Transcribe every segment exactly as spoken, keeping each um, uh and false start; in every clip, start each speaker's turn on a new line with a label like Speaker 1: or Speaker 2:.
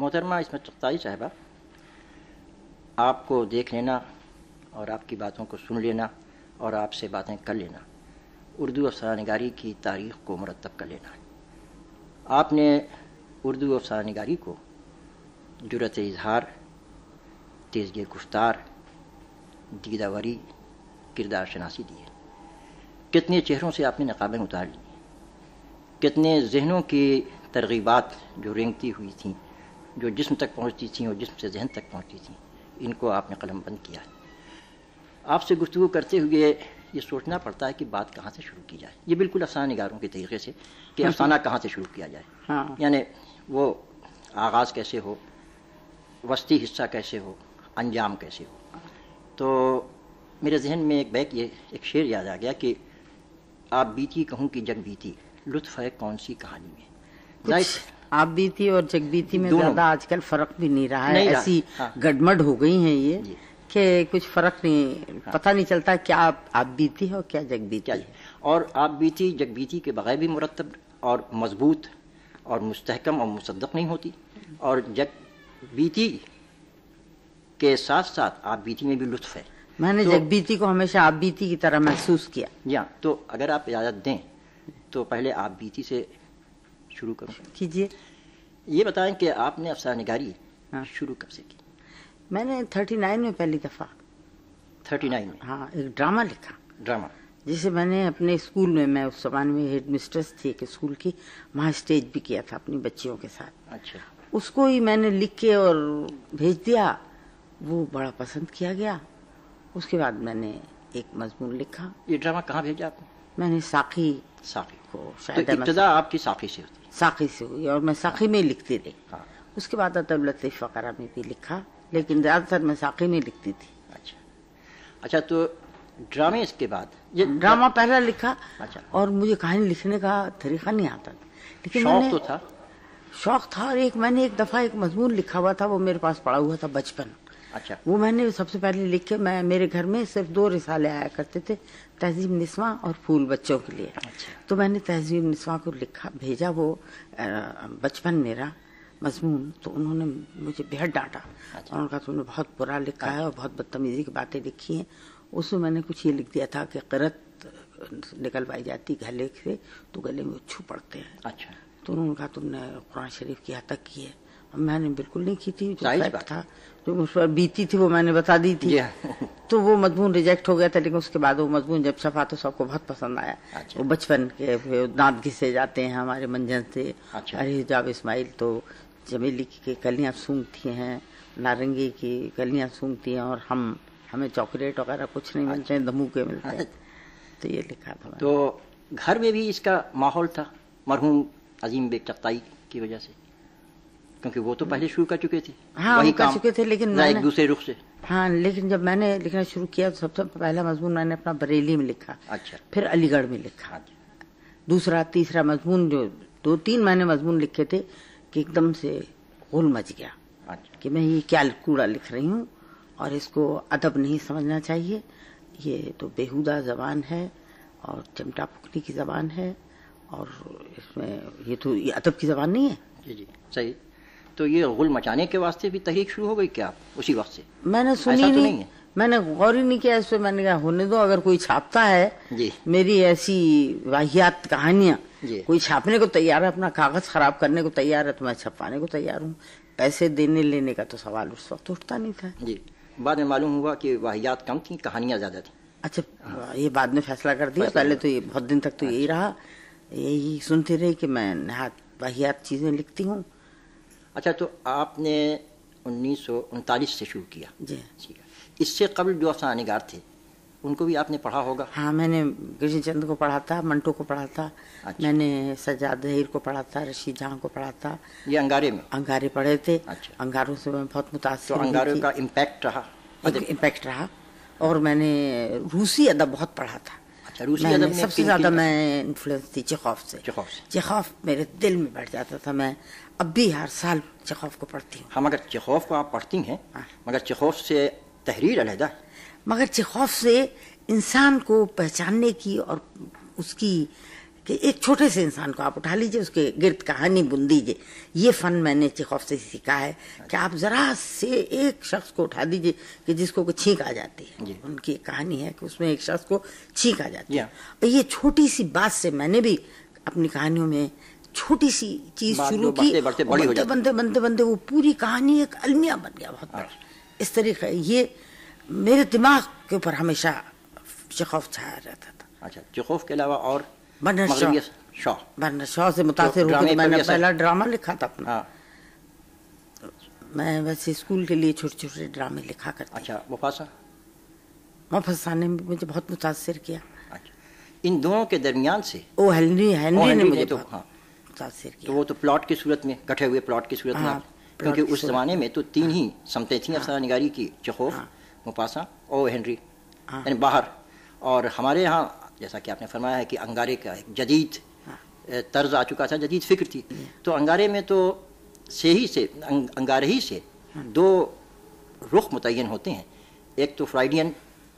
Speaker 1: मोहतरमा इस्मत चगताई साहिबा, आपको देख लेना और आपकी बातों को सुन लेना और आपसे बातें कर लेना उर्दू अफ़सानानिगारी की तारीख़ को मुरतब कर लेना है। आपने उर्दू अफ़सानानिगारी को जुरत इजहार, तेज़गी गुफ्तार, दीदावरी, किरदार शनासी दी है। कितने चेहरों से आपने नकाबें उतार ली, कितने जहनों की तरगीबात जो रेंगती हुई थीं, जो जिस्म तक पहुँचती थीं और जिस्म से जहन तक पहुँचती थीं, इनको आपने कलम बंद किया है। आपसे गुफ्तगू करते हुए ये सोचना पड़ता है कि बात कहाँ से शुरू की जाए। ये बिल्कुल अफसाना निगारों के तरीके से कि अफसाना कहाँ से शुरू किया जाए। हाँ। यानी वो आगाज़ कैसे हो, वस्ती हिस्सा कैसे हो, अंजाम कैसे हो। तो मेरे जहन में एक बैक ये एक शेर याद आ गया कि आप बीती कहूँ कि जग बीती, लुत्फ़ है कौन सी कहानी में।
Speaker 2: आप बीती और जग बीती में ज़्यादा आजकल फ़र्क भी नहीं रहा है, ऐसी हाँ। गड़मड़ हो गई हैं ये कि कुछ फ़र्क नहीं, हाँ। पता नहीं चलता क्या आप, आप बीती हो क्या जग बीती है।
Speaker 1: और आप बीती जग बीती के बगैर भी मुरतब और मजबूत और मुस्तहकम और मुसद्दक नहीं होती, और जग बीती के साथ साथ आप बीती में भी लुत्फ़ है।
Speaker 2: मैंने तो, जग बीती को हमेशा आप बीती की तरह महसूस किया।
Speaker 1: या तो अगर आप इजाज़त दें तो पहले आप बीती से शुरू करूं।
Speaker 2: कीजिए।
Speaker 1: ये बताएं कि आपने अफ़सानानिगारी हाँ। शुरू कब से की?
Speaker 2: मैंने थर्टी नाइन में पहली दफ़ा
Speaker 1: थर्टी नाइन में
Speaker 2: हाँ एक ड्रामा लिखा।
Speaker 1: ड्रामा
Speaker 2: जिसे मैंने अपने स्कूल में, मैं उस ज़माने में हेड मिस्ट्रेस थी एक स्कूल की, वहाँ स्टेज भी किया था अपनी बच्चियों के साथ।
Speaker 1: अच्छा।
Speaker 2: उसको ही मैंने लिख के और भेज दिया, वो बड़ा पसंद किया गया। उसके बाद मैंने एक मजमून लिखा।
Speaker 1: ये ड्रामा कहाँ भेजा आपने?
Speaker 2: मैंने साकी
Speaker 1: साकी
Speaker 2: को
Speaker 1: शायद। तो इब्तिदा आपकी साकी से होती?
Speaker 2: साकी से हुई और मैं साकी में लिखती रही। हाँ। उसके बाद अदब लतीफ़ वगैरह में भी लिखा, लेकिन ज़्यादातर मैं साकी में लिखती थी।
Speaker 1: अच्छा अच्छा। तो ड्रामे इसके बाद
Speaker 2: ये ड्रामा पहला लिखा।
Speaker 1: अच्छा।
Speaker 2: और मुझे कहानी लिखने का तरीका नहीं आता था, लेकिन
Speaker 1: शौक तो था।
Speaker 2: शौक था। और एक मैंने एक दफ़ा एक मजमून लिखा हुआ था, वो मेरे पास पड़ा हुआ था बचपन।
Speaker 1: अच्छा।
Speaker 2: वो मैंने सबसे पहले लिख के, मैं मेरे घर में सिर्फ दो रिसाले आया करते थे, तहजीब निस्वा और फूल बच्चों के लिए।
Speaker 1: अच्छा।
Speaker 2: तो मैंने तहजीब निस्वा को लिखा, भेजा वो बचपन मेरा मजमून। तो उन्होंने मुझे बेहद डांटा। अच्छा। उन्होंने कहा तुमने बहुत बुरा लिखा है और बहुत बदतमीजी की बातें लिखी हैं। उसमें मैंने कुछ ये लिख दिया था कि क़िरत निकलवाई जाती गले से तो गले में छू पड़ते हैं।
Speaker 1: अच्छा।
Speaker 2: तो उन्होंने कहा तुमने कुरान शरीफ की हतक की है। मैंने बिल्कुल नहीं की थी, जो फैक्ट था जो मुझ पर बीती थी वो मैंने बता दी थी। तो वो मजमून रिजेक्ट हो गया था, लेकिन उसके बाद वो मजमून जब छपा तो सबको बहुत पसंद आया। अच्छा। वो बचपन के दांत घिसे जाते हैं हमारे मंजन से। अच्छा। अरे हिजाब इस्माइल तो चमेली की कलियां सूंघती हैं, नारंगी की कलियां सूंघती हैं, और हम हमें चॉकलेट वगैरह कुछ नहीं मिलते हैं, धमूके मिलते हैं। तो ये लिखा था।
Speaker 1: तो घर में भी इसका माहौल था मरहूम अजीम बेग चगताई की वजह से, क्योंकि वो तो पहले शुरू कर चुके थे।
Speaker 2: हाँ, वही कर चुके थे, लेकिन
Speaker 1: एक दूसरे रुख से।
Speaker 2: हाँ, लेकिन जब मैंने लिखना शुरू किया तो सबसे पहला मजमून मैंने अपना बरेली में लिखा।
Speaker 1: अच्छा।
Speaker 2: फिर अलीगढ़ में लिखा। अच्छा। दूसरा तीसरा मजमून, जो दो तीन मैंने मजमून लिखे थे कि एकदम से गुल मच गया। अच्छा। कि मैं ये क्या कूड़ा लिख रही हूँ और इसको अदब नहीं समझना चाहिए, ये तो बेहुदा जबान है और चिमटा फुकनी की जबान है, और इसमें ये तो ये अदब की जबान नहीं है।
Speaker 1: जी जी सही। तो ये गुल मचाने के वास्ते भी तहरीक शुरू हो गई क्या उसी वक्त से?
Speaker 2: मैंने सुनी
Speaker 1: तो
Speaker 2: नहीं,
Speaker 1: नहीं है।
Speaker 2: मैंने गौर ही नहीं किया इस पे। मैंने कहा होने दो, अगर कोई छापता है
Speaker 1: जी।
Speaker 2: मेरी ऐसी वाहियात कहानियां, कोई छापने को तैयार है, अपना कागज खराब करने को तैयार है, तो मैं छपवाने को तैयार हूँ। पैसे देने लेने का तो सवाल उस वक्त उठता नहीं था।
Speaker 1: जी। बाद में मालूम हुआ कि वाहियात कम थी, कहानियां ज्यादा थी।
Speaker 2: अच्छा। हाँ। ये बाद में फैसला कर दिया, पहले तो ये बहुत दिन तक तो यही रहा, यही सुनते रहे कि मैं नहायत वाहियात चीजें लिखती हूँ।
Speaker 1: अच्छा। तो आपने उन्नीस सौ उनतालीस से शुरू किया?
Speaker 2: जी।
Speaker 1: ठीक है। इससे कबल जो अफसानानिगार थे उनको भी आपने पढ़ा होगा?
Speaker 2: हाँ, मैंने कृष्ण चंद्र को पढ़ा था, मंटो को पढ़ा था। अच्छा। मैंने सज्जाद ज़हीर को पढ़ा था, रशीद जहां को पढ़ा था।
Speaker 1: ये अंगारे में?
Speaker 2: अंगारे पढ़े थे।
Speaker 1: अच्छा।
Speaker 2: अंगारों से मैं बहुत मुतासिर।
Speaker 1: तो अंगारों का इम्पैक्ट रहा?
Speaker 2: इम्पैक्ट रहा। और मैंने रूसी अदब बहुत पढ़ा था।
Speaker 1: अच्छा। रूसी अदब में
Speaker 2: सबसे ज्यादा मैं इन्फ्लुएंस थी चेखोव से।
Speaker 1: चेखोव से।
Speaker 2: चेखोव मेरे दिल में बैठ जाता था। मैं अब भी हर साल चेखोव को पढ़ती हूँ।
Speaker 1: हाँ, मगर चेखोव को आप पढ़ती हैं, मगर चेखोव से तहरीर अलहदा है।
Speaker 2: मगर चेखोव से इंसान को पहचानने की और उसकी कि एक छोटे से इंसान को आप उठा लीजिए, उसके गिर्द कहानी बुन दीजिए। ये फन मैंने चेखोव से सीखा है कि आप जरा से एक शख्स को उठा दीजिए कि जिसको को छींक आ जाती है। उनकी कहानी है कि उसमें एक शख्स को छींक आ जाती है। और ये छोटी सी बात से मैंने भी अपनी कहानियों में छोटी सी चीज शुरू की, बनते बनते बनते बनते वो पूरी कहानी एक अलमिया बन गया बहुत बड़ा। इस तरीके ये मेरे दिमाग के ऊपर हमेशा चेखोव छाया रहता था।
Speaker 1: अच्छा, चेखोव के अलावा और
Speaker 2: बर्नार्ड शॉ, बर्नार्ड शॉ से मुतासिर होकर तो मैंने पहला ड्रामा लिखा था अपना। मैं वैसे स्कूल के लिए छोटे छोटे ड्रामे लिखा करती।
Speaker 1: अच्छा, मुफासा
Speaker 2: मुफासा ने मुझे बहुत मुतासिर किया।
Speaker 1: अच्छा, इन दोनों के दरमियान से
Speaker 2: ओ हेनरी हेनरी ने मुझे
Speaker 1: तो हाँ
Speaker 2: मुतासिर किया।
Speaker 1: तो वो तो प्लॉट की सूरत में, गठे हुए प्लॉट की सूरत में, क्योंकि उस जमाने में तो तीन ही समतें थी अफसाना निगारी की, चेखोव, मुफासा और हेनरी, यानी बाहर। और हमारे यहाँ जैसा कि आपने फरमाया है कि अंगारे का एक जदीद तर्ज आ चुका था, जदीद फिक्र थी। तो अंगारे में तो से ही से अंगारे ही से दो रुख मुतय्यन होते हैं, एक तो फ्राइडियन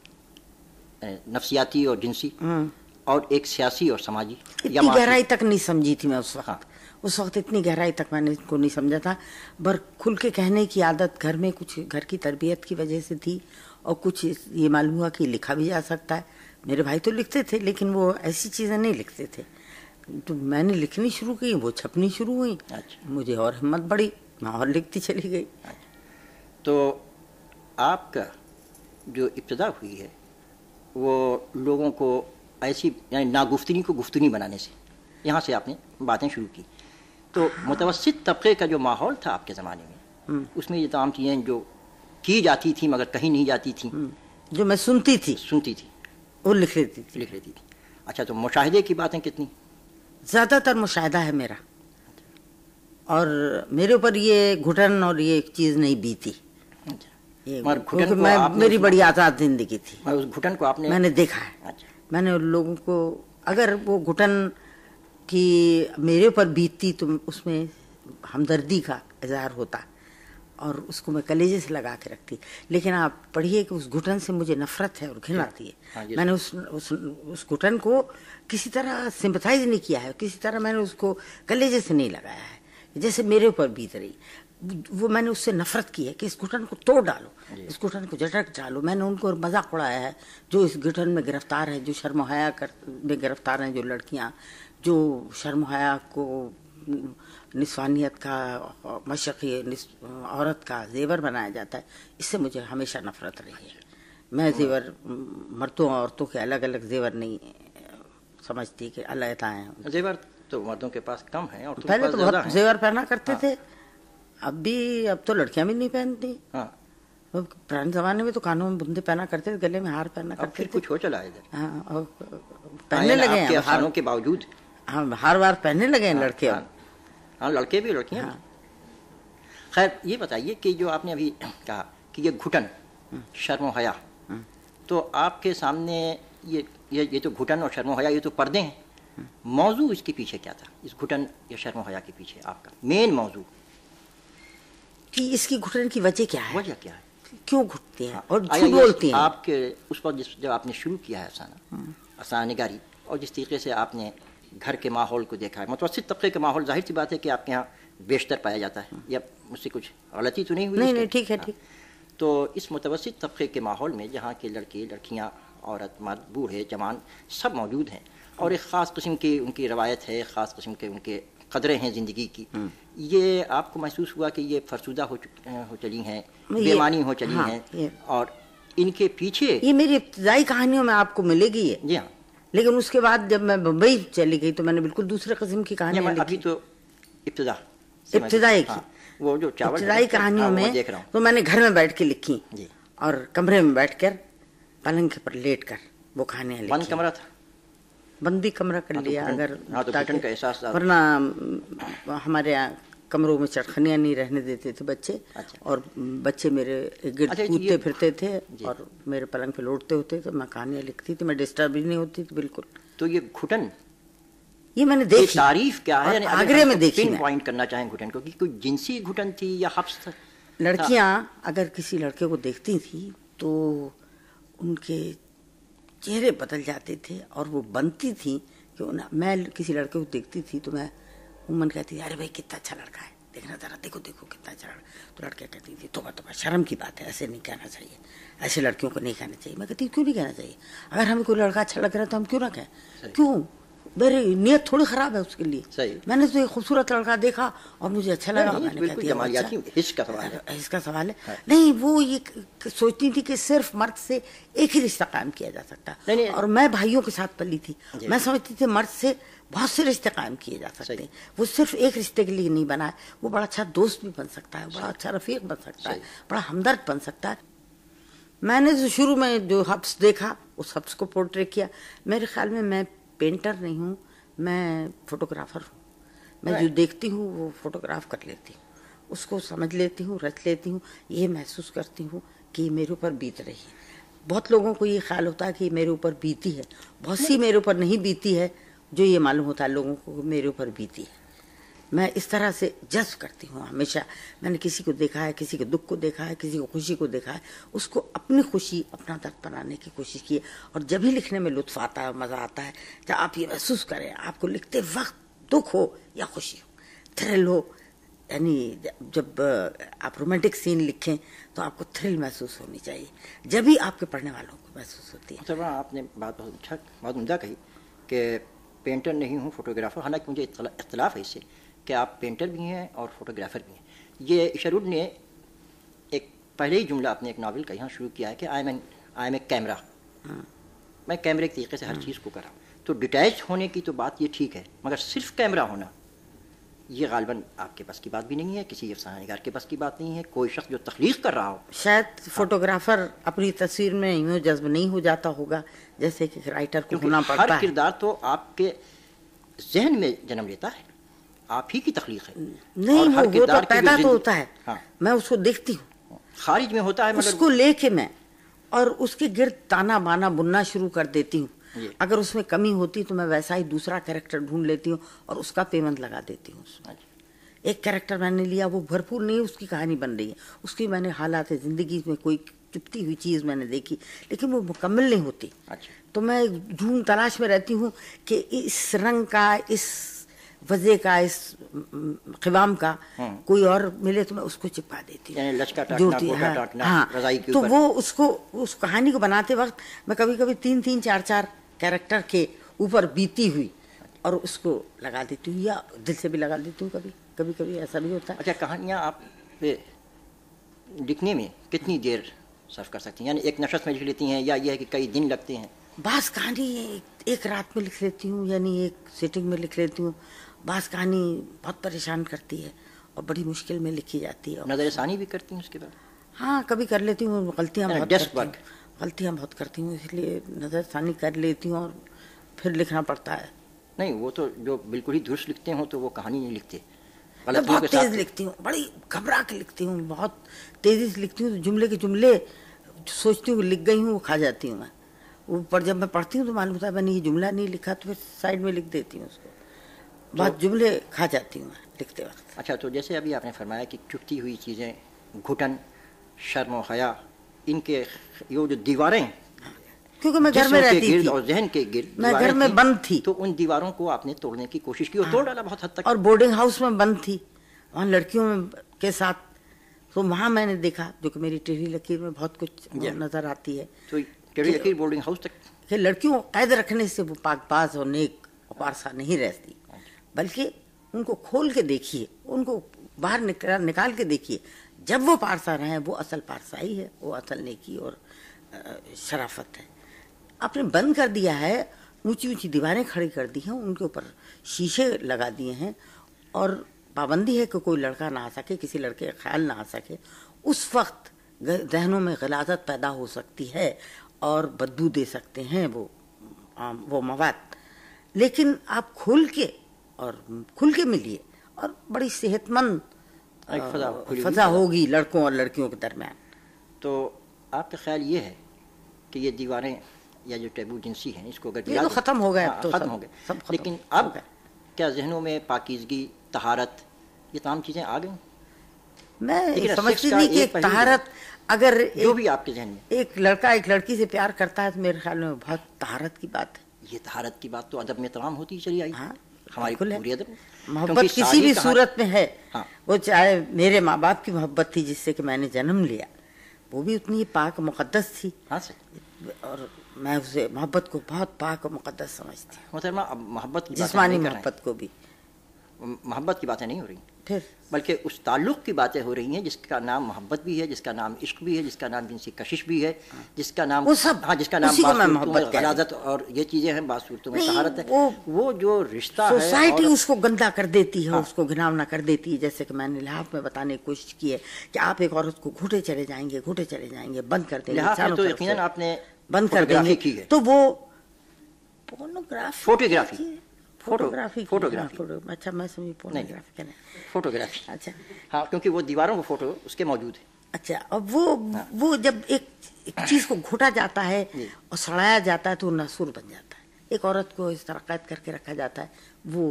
Speaker 1: नफ्सियाती और जिनसी, और एक सियासी और समाजी।
Speaker 2: इतनी गहराई तक नहीं समझी थी मैं उस वक्त। हाँ। उस वक्त इतनी गहराई तक मैंने इसको नहीं समझा था। पर खुल के कहने की आदत घर में कुछ घर की तरबियत की वजह से थी, और कुछ ये मालूम हुआ कि लिखा भी जा सकता है। मेरे भाई तो लिखते थे लेकिन वो ऐसी चीज़ें नहीं लिखते थे, तो मैंने लिखनी शुरू की, वो छपनी शुरू हुई। अच्छा। मुझे और हिम्मत बढ़ी, मैं और लिखती चली गई।
Speaker 1: अच्छा। तो आपका जो इब्तिदा हुई है वो लोगों को ऐसी यानी नागुफ्तनी को गुफ्तनी बनाने से, यहाँ से आपने बातें शुरू की। तो मुतवस्सित तबके का जो माहौल था आपके ज़माने में, उसमें ये तमाम चीज़ें जो की जाती थी मगर कहीं नहीं जाती थी,
Speaker 2: जो मैं सुनती थी
Speaker 1: सुनती थी
Speaker 2: वो लिख लेती थी
Speaker 1: लिख लेती थी अच्छा, तो मुशाहिदे की बातें कितनी?
Speaker 2: ज़्यादातर मुशाहिदा है मेरा, और मेरे ऊपर ये घुटन और ये एक चीज़ नहीं बीती। ये घुटन मैं मेरी बड़ी आज़ाद जिंदगी थी।
Speaker 1: उस घुटन को आपने
Speaker 2: मैंने देखा है। अच्छा। मैंने उन लोगों को, अगर वो घुटन की मेरे ऊपर बीतती तो उसमें हमदर्दी का इजहार होता और उसको मैं कलेजे से लगा के रखती। लेकिन आप पढ़िए कि उस घुटन से मुझे नफरत है और घिन आती है। हाँ, मैंने उस उस उस घुटन को किसी तरह सिंपथाइज नहीं किया है, किसी तरह मैंने उसको कलेजे से नहीं लगाया है जैसे मेरे ऊपर बीत रही। वो मैंने उससे नफरत की है कि इस घुटन को तोड़ डालो, इस घुटन को झटक डालो। मैंने उनको मजाक उड़ाया है जो इस घुटन में गिरफ्तार है, जो शर्म हया कर में गिरफ्तार हैं, जो लड़कियां जो शर्म हया को निस्वानियत का, मशक़ी औरत का जेवर बनाया जाता है, इससे मुझे हमेशा नफरत रही है। मैं जेवर मर्दों औरतों के अलग अलग जेवर नहीं समझती कि अलग हैं।
Speaker 1: जेवर तो मर्दों के पास कम है और
Speaker 2: पहले तो बहुत जेवर पहना करते हाँ। थे, अब भी, अब तो लड़कियां भी नहीं पहनती। हाँ। पुराने जमाने में तो कानों में बुंदे पहना करते थे, गले में हार पहना करते थे।
Speaker 1: कुछ हो चला है इधर।
Speaker 2: हाँ, और पहनने लगे हैं
Speaker 1: हारों के बावजूद।
Speaker 2: हाँ, हार वार पहनने लगे हैं लड़के।
Speaker 1: हाँ, लड़के भी लड़कियां भी। खैर ये बताइए कि जो आपने अभी कहा कि ये घुटन, शर्म हया, तो आपके सामने ये ये ये तो घुटन और शर्म हया ये तो पर्दे हैं, मौजू इसके पीछे क्या था, इस घुटन या शर्म हया के पीछे आपका मेन मौजू
Speaker 2: कि इसकी घुटन की वजह क्या है,
Speaker 1: वजह क्या है,
Speaker 2: क्यों घुटती हैं और झूठ बोलती हैं?
Speaker 1: आपके उस पर जिस जब आपने शुरू किया है अफसाना अफसाना निगारी, और जिस तरीके से आपने घर के माहौल को देखा है, मुतवस्सित तबके के माहौल, जाहिर सी बात है कि आपके यहाँ बेशतर पाया जाता है, या मुझसे कुछ गलती तो नहीं हुई?
Speaker 2: नहीं नहीं, ठीक है, ठीक।
Speaker 1: तो इस मुतवस्सित तबके के माहौल में जहाँ के लड़के लड़कियाँ, औरत मर्द, बूढ़े जवान सब मौजूद हैं, और एक ख़ास किस्म की उनकी रवायत है, ख़ास किस्म के उनके कदरें हैं ज़िंदगी की, ये आपको महसूस हुआ कि ये फरसुदा हो हो चली हैं, बेमानी हो चली हाँ, हैं, और इनके पीछे
Speaker 2: ये मेरी इब्तिदाई कहानियों में आपको मिलेगी है।
Speaker 1: जी हाँ।
Speaker 2: लेकिन उसके बाद जब मैं मुंबई चली गई तो मैंने बिल्कुल दूसरे किस्म की कहानियां लिखी।
Speaker 1: अभी तो इब्तिदा
Speaker 2: इब्तिदाई की
Speaker 1: हाँ, वो जो चावल
Speaker 2: इब्तिदाई कहानियों में देख रहा हूँ, तो मैंने घर में बैठ के लिखी और कमरे में बैठकर पलंग के पर लेट कर वो कहानियां लिखी।
Speaker 1: बंद कमरा था,
Speaker 2: बंद भी कमरा कर लिया अगर,
Speaker 1: वरना
Speaker 2: हमारे यहाँ कमरों में चरखनियाँ नहीं रहने देते थे बच्चे। अच्छा। और बच्चे मेरे गिर्द कूदते फिरते थे और मेरे पलंग पे लौटते होते, तो मैं कहानियाँ लिखती थी, मैं डिस्टर्ब भी नहीं होती थी बिल्कुल।
Speaker 1: तो ये घुटन,
Speaker 2: ये मैंने देखी,
Speaker 1: तारीफ क्या है,
Speaker 2: आगरे में देखी,
Speaker 1: पिन पॉइंट करना चाहें घुटन को कि कोई जिनसी घुटन थी या हब्स था?
Speaker 2: लड़कियाँ अगर किसी लड़के को देखती थी तो उनके चेहरे बदल जाते थे और वो बनती थी कि ना मैं किसी लड़के को देखती थी तो मैं उमन कहती थी अरे भाई कितना अच्छा लड़का है, देखना जरा, देखो देखो कितना अच्छा लड़का। तो लड़के कहती थी तोबा तोबा, शर्म की बात है, ऐसे नहीं कहना चाहिए, ऐसे लड़कियों को नहीं कहना चाहिए। मैं कहती क्यों नहीं कहना चाहिए? अगर हमें कोई लड़का अच्छा लग रहा है तो हम क्यों ना कहें? क्यों? मेरी नीयत थोड़ी खराब है उसके लिए। सही। मैंने तो एक खूबसूरत लड़का देखा और मुझे अच्छा लगा, मैंने कहा
Speaker 1: इसका सवाल है,
Speaker 2: इसका सवाल है हाँ। नहीं, वो ये सोचती थी कि सिर्फ मर्द से एक ही रिश्ता कायम किया जा सकता है, और मैं भाइयों के साथ पली थी, मैं समझती थी मर्द से बहुत से रिश्ते कायम किए जा सकते हैं, वो सिर्फ एक रिश्ते के लिए नहीं बना है, वो बड़ा अच्छा दोस्त भी बन सकता है, बड़ा अच्छा रफीक बन सकता है, बड़ा हमदर्द बन सकता है। मैंने जो शुरू में जो हब्स देखा उस हब्स को पोर्ट्रे किया। मेरे ख्याल में मैं पेंटर नहीं हूँ, मैं फोटोग्राफर हूँ। मैं जो देखती हूँ वो फोटोग्राफ कर लेती हूँ, उसको समझ लेती हूँ, रच लेती हूँ, ये महसूस करती हूँ कि मेरे ऊपर बीत रही है। बहुत लोगों को ये ख्याल होता है कि मेरे ऊपर बीती है, बहुत सी मेरे ऊपर नहीं बीती है, जो ये मालूम होता है लोगों को मेरे ऊपर बीती है। मैं इस तरह से जज्ब करती हूँ हमेशा। मैंने किसी को देखा है, किसी के दुख को देखा है, किसी को खुशी को देखा है, उसको अपनी खुशी अपना दर्द बनाने की कोशिश की है। और जब भी लिखने में लुत्फ आता है, मजा आता है, जब आप ये महसूस करें आपको लिखते वक्त दुख हो या खुशी हो, थ्रिल हो, यानी जब आप रोमांटिक सीन लिखें तो आपको थ्रिल महसूस होनी चाहिए, जब भी आपके पढ़ने वालों को महसूस होती है।
Speaker 1: तो आपने बात बहुत अच्छा, बहुत उम्दा कही कि पेंटर नहीं हूँ, फोटोग्राफर। हालांकि मुझे इख्तलाफ है इससे कि आप पेंटर भी हैं और फोटोग्राफर भी हैं। ये इशरुद्दीन ने एक पहले ही जुमला अपने एक नावल का यहाँ शुरू किया है कि I am I am a camera, मैं कैमरे के तरीके से हर चीज़ को कर रहा हूँ। तो डिटैच होने की तो बात ये ठीक है, मगर सिर्फ कैमरा होना ये गालिबन आपके पास की बात भी नहीं है, किसी अफसाना निगार के पास की बात नहीं है। कोई शख्स जो तख्लीक कर रहा हो,
Speaker 2: शायद फोटोग्राफर अपनी तस्वीर में यूँ जज्ब नहीं हो जाता होगा जैसे कि राइटर को होना पड़ता है।
Speaker 1: हर किरदार तो आपके जहन में जन्म लेता है, आप ही की तख्लीक है।
Speaker 2: नहीं, वो, वो तो पैदा तो होता है। हाँ। मैं उसको देखती हूँ,
Speaker 1: खारिज में होता है,
Speaker 2: उसको लेके मैं और उसके गिर्द ताना बाना बुनना शुरू कर देती हूँ। अगर उसमें कमी होती तो मैं वैसा ही दूसरा कैरेक्टर ढूंढ लेती हूँ और उसका पेमेंट लगा देती हूँ उसमें। एक कैरेक्टर मैंने लिया, वो भरपूर नहीं, उसकी कहानी बन रही है, उसकी मैंने हालात जिंदगी में कोई चुपती हुई चीज़ मैंने देखी, लेकिन वो मुकम्मल नहीं होती। अच्छा। तो मैं ढूंढ तलाश में रहती हूँ कि इस रंग का, इस वजह का, इस क़िवाम का कोई और मिले तो मैं उसको चिपका देती हूँ, जोड़ती हूँ। हाँ, हाँ। तो वो उसको, उस कहानी को बनाते वक्त मैं कभी कभी तीन तीन चार चार कैरेक्टर के ऊपर बीती हुई और उसको लगा देती हूँ, या दिल से भी लगा देती हूँ, कभी कभी कभी ऐसा भी होता है।
Speaker 1: अच्छा, कहानियाँ आप लिखने में कितनी देर सर्व कर सकती हैं? यानी एक नशस्त में लिख लेती हैं या यह है कि कई दिन लगते हैं?
Speaker 2: बास कहानी एक, एक रात में लिख लेती हूँ, यानी एक सिटिंग में लिख लेती हूँ। बास कहानी बहुत परेशान करती है और बड़ी मुश्किल में लिखी जाती है।
Speaker 1: नज़रसानी भी करती हूँ उसके बाद?
Speaker 2: हाँ, कभी कर लेती हूँ, गलतियाँ बहुत करती हूँ, गलतियाँ बहुत करती हूँ, इसलिए नज़रसानी कर लेती हूँ और फिर लिखना पड़ता है।
Speaker 1: नहीं, वो तो जो बिल्कुल ही दुरुस्त लिखते हो तो वो कहानी नहीं लिखते।
Speaker 2: मैं बहुत तेज लिखती हूँ, बड़ी घबरा के लिखती हूँ, बहुत तेजी से लिखती हूँ, जुमले के जुमले सोचती हूँ लिख गई हूँ वो खा जाती हूँ मैं। ऊपर जब मैं पढ़ती हूँ तो मालूम होता है मैंने ये जुमला नहीं लिखा, तो फिर साइड में लिख देती हूँ उसको, बहुत जुमले खा जाती हूँ मैं लिखते वक्त।
Speaker 1: अच्छा, तो जैसे अभी आपने फरमाया कि चुपती हुई चीज़ें, घुटन, शर्म और हया, इनके ये जो दीवारें,
Speaker 2: क्योंकि मैं घर में रहती थी
Speaker 1: और जहन के गिर्द
Speaker 2: मैं घर में बंद थी,
Speaker 1: तो उन दीवारों को आपने तोड़ने की कोशिश की और तोड़ डाला बहुत हद तक।
Speaker 2: और बोर्डिंग हाउस में बंद थी वहाँ लड़कियों के साथ, तो वहाँ मैंने देखा, जो कि मेरी टेढ़ी लकीर में बहुत कुछ नजर आती है।
Speaker 1: तो टेढ़ी लकीर बोर्डिंग हाउस तक
Speaker 2: कि लड़कियों को कैद रखने से वो पाकबाज और नेक और पारसा नहीं रहती, बल्कि उनको खोल के देखिए, उनको बाहर निकाल निकाल के देखिए, जब वो पारसा रहे वो असल पारसाई है, वो असल नेकी और शराफत है। आपने बंद कर दिया है, ऊंची ऊंची दीवारें खड़ी कर दी हैं, उनके ऊपर शीशे लगा दिए हैं और पाबंदी है कि कोई लड़का ना आ सके, किसी लड़के का ख्याल ना आ सके। उस वक्त जहनों में गलाजत पैदा हो सकती है और बदबू दे सकते हैं वो वो मवाद। लेकिन आप खुल के और खुल के मिलिए और बड़ी सेहतमंद फजा होगी लड़कों और लड़कियों के दरमियान।
Speaker 1: तो आपका ख्याल ये है कि ये दीवारें या जो टैबू जिनसी हैं इसको अगर
Speaker 2: ये तो खत्म हो गया, तो
Speaker 1: खत्म हो गए, लेकिन अब क्या जहनों में पाकीज़गी, तहारत, ये तमाम चीज़ें आ गई?
Speaker 2: मैं समझती नहीं कि एक तहारत, अगर
Speaker 1: जो भी आपके जहन में
Speaker 2: एक लड़का एक लड़की से प्यार करता है तो मेरे ख्याल में बहुत तहारत की बात है।
Speaker 1: ये तहारत की बात तो अदब में तमाम होती चली आई।
Speaker 2: हाँ,
Speaker 1: हमारी पूरी अदब
Speaker 2: मोहब्बत किसी भी सूरत में है। हाँ। वो चाहे मेरे माँ बाप की मोहब्बत थी जिससे कि मैंने जन्म लिया, वो भी उतनी पाक मुकद्दस थी।
Speaker 1: हाँ सर।
Speaker 2: और मैं उसे मोहब्बत को बहुत पाक और मुकद्दस समझती हूँ।
Speaker 1: मोहतरमा, अब मोहब्बत की
Speaker 2: जिस्मानी मोहब्बत को भी,
Speaker 1: मोहब्बत की बातें नहीं हो रही
Speaker 2: फिर,
Speaker 1: बल्कि उस ताल्लुक़ की बातें हो रही हैं जिसका नाम मोहब्बत भी है, जिसका नाम इश्क भी है, जिसका नाम जिनसी कशिश भी है, जिसका नाम
Speaker 2: वो सब,
Speaker 1: हाँ जिसका नाम गलाजत और ये चीज़ें हैं, बासूरतों में तहारत है। वो,
Speaker 2: वो
Speaker 1: जो रिश्ता है,
Speaker 2: सोसाइटी उसको गंदा कर देती है। हाँ। उसको घिनौना कर देती है। जैसे कि मैंने लिहाफ में बताने की कोशिश की है कि आप एक औरत को घूटे चले जाएंगे, घूटे चले जाएंगे, बंद कर देंगे,
Speaker 1: तो यकीनन आपने
Speaker 2: बंद कर देंगे, तो वो pornography
Speaker 1: photography
Speaker 2: photography
Speaker 1: photography
Speaker 2: photo, अच्छा मैं समझी पोर्नोग्राफी कहने,
Speaker 1: फोटोग्राफी।
Speaker 2: अच्छा
Speaker 1: हाँ, क्योंकि वो दीवारों को फोटो उसके मौजूद है।
Speaker 2: अच्छा, अब वो हाँ। वो जब एक, एक चीज को घोटा जाता है और सड़ाया जाता है तो नसूर बन जाता है। एक औरत को इस तरह कैद करके रखा जाता है, वो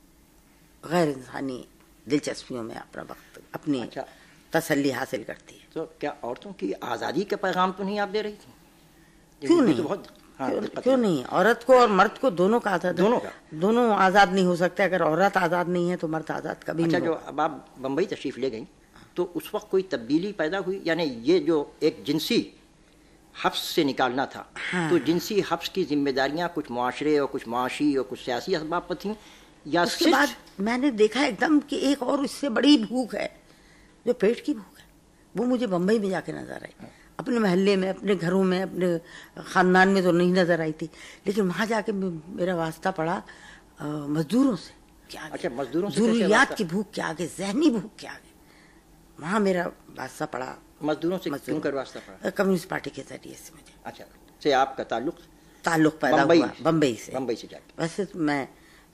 Speaker 2: गैर इंसानी दिलचस्पियों में अपना वक्त, अपनी अच्छा। तसल्ली हासिल करती है।
Speaker 1: तो क्या औरतों की आज़ादी का पैगाम तो नहीं आप दे रही थी?
Speaker 2: क्यों नहीं?
Speaker 1: तो बहुत हाँ,
Speaker 2: क्यों, क्यों नहीं? औरत को और मर्द को दोनों का आजाद,
Speaker 1: दोनों का
Speaker 2: दोनों आजाद नहीं हो सकते। अगर औरत आजाद नहीं है तो मर्द आजाद कभी
Speaker 1: अच्छा,
Speaker 2: नहीं।
Speaker 1: जो अब आप बम्बई तशरीफ ले गई तो उस वक्त कोई तब्दीली पैदा हुई? यानी ये जो एक जिनसी हफ्स से निकालना था, हाँ। तो जिनसी हफ्स की जिम्मेदारियां कुछ मुआशरे और कुछ मुआशी और कुछ सियासी असबाब पर थी, या
Speaker 2: उसके बाद मैंने देखा एकदम कि एक और इससे बड़ी भूख है, जो पेट की भूख है, वो मुझे बम्बई में जाके नजर आई। हाँ। अपने महल्ले में, अपने घरों में, अपने खानदान में तो नहीं नजर आई थी, लेकिन वहां जाके मेरा वास्ता पड़ा मजदूरों से। क्या
Speaker 1: अच्छा, मजदूरों से
Speaker 2: जरूरियात की भूख के आगे, जहनी भूख के आगे वहां मेरा वास्ता पड़ा।
Speaker 1: मजदूरों से क्यों कर वास्ता पड़ा?
Speaker 2: कम्युनिस्ट पार्टी के जरिए से मुझे।
Speaker 1: अच्छा, से आपका ताल्लुक
Speaker 2: ताल्लुक पैदा हुआ बम्बई से।
Speaker 1: बम्बई से जाके।
Speaker 2: वैसे तो मैं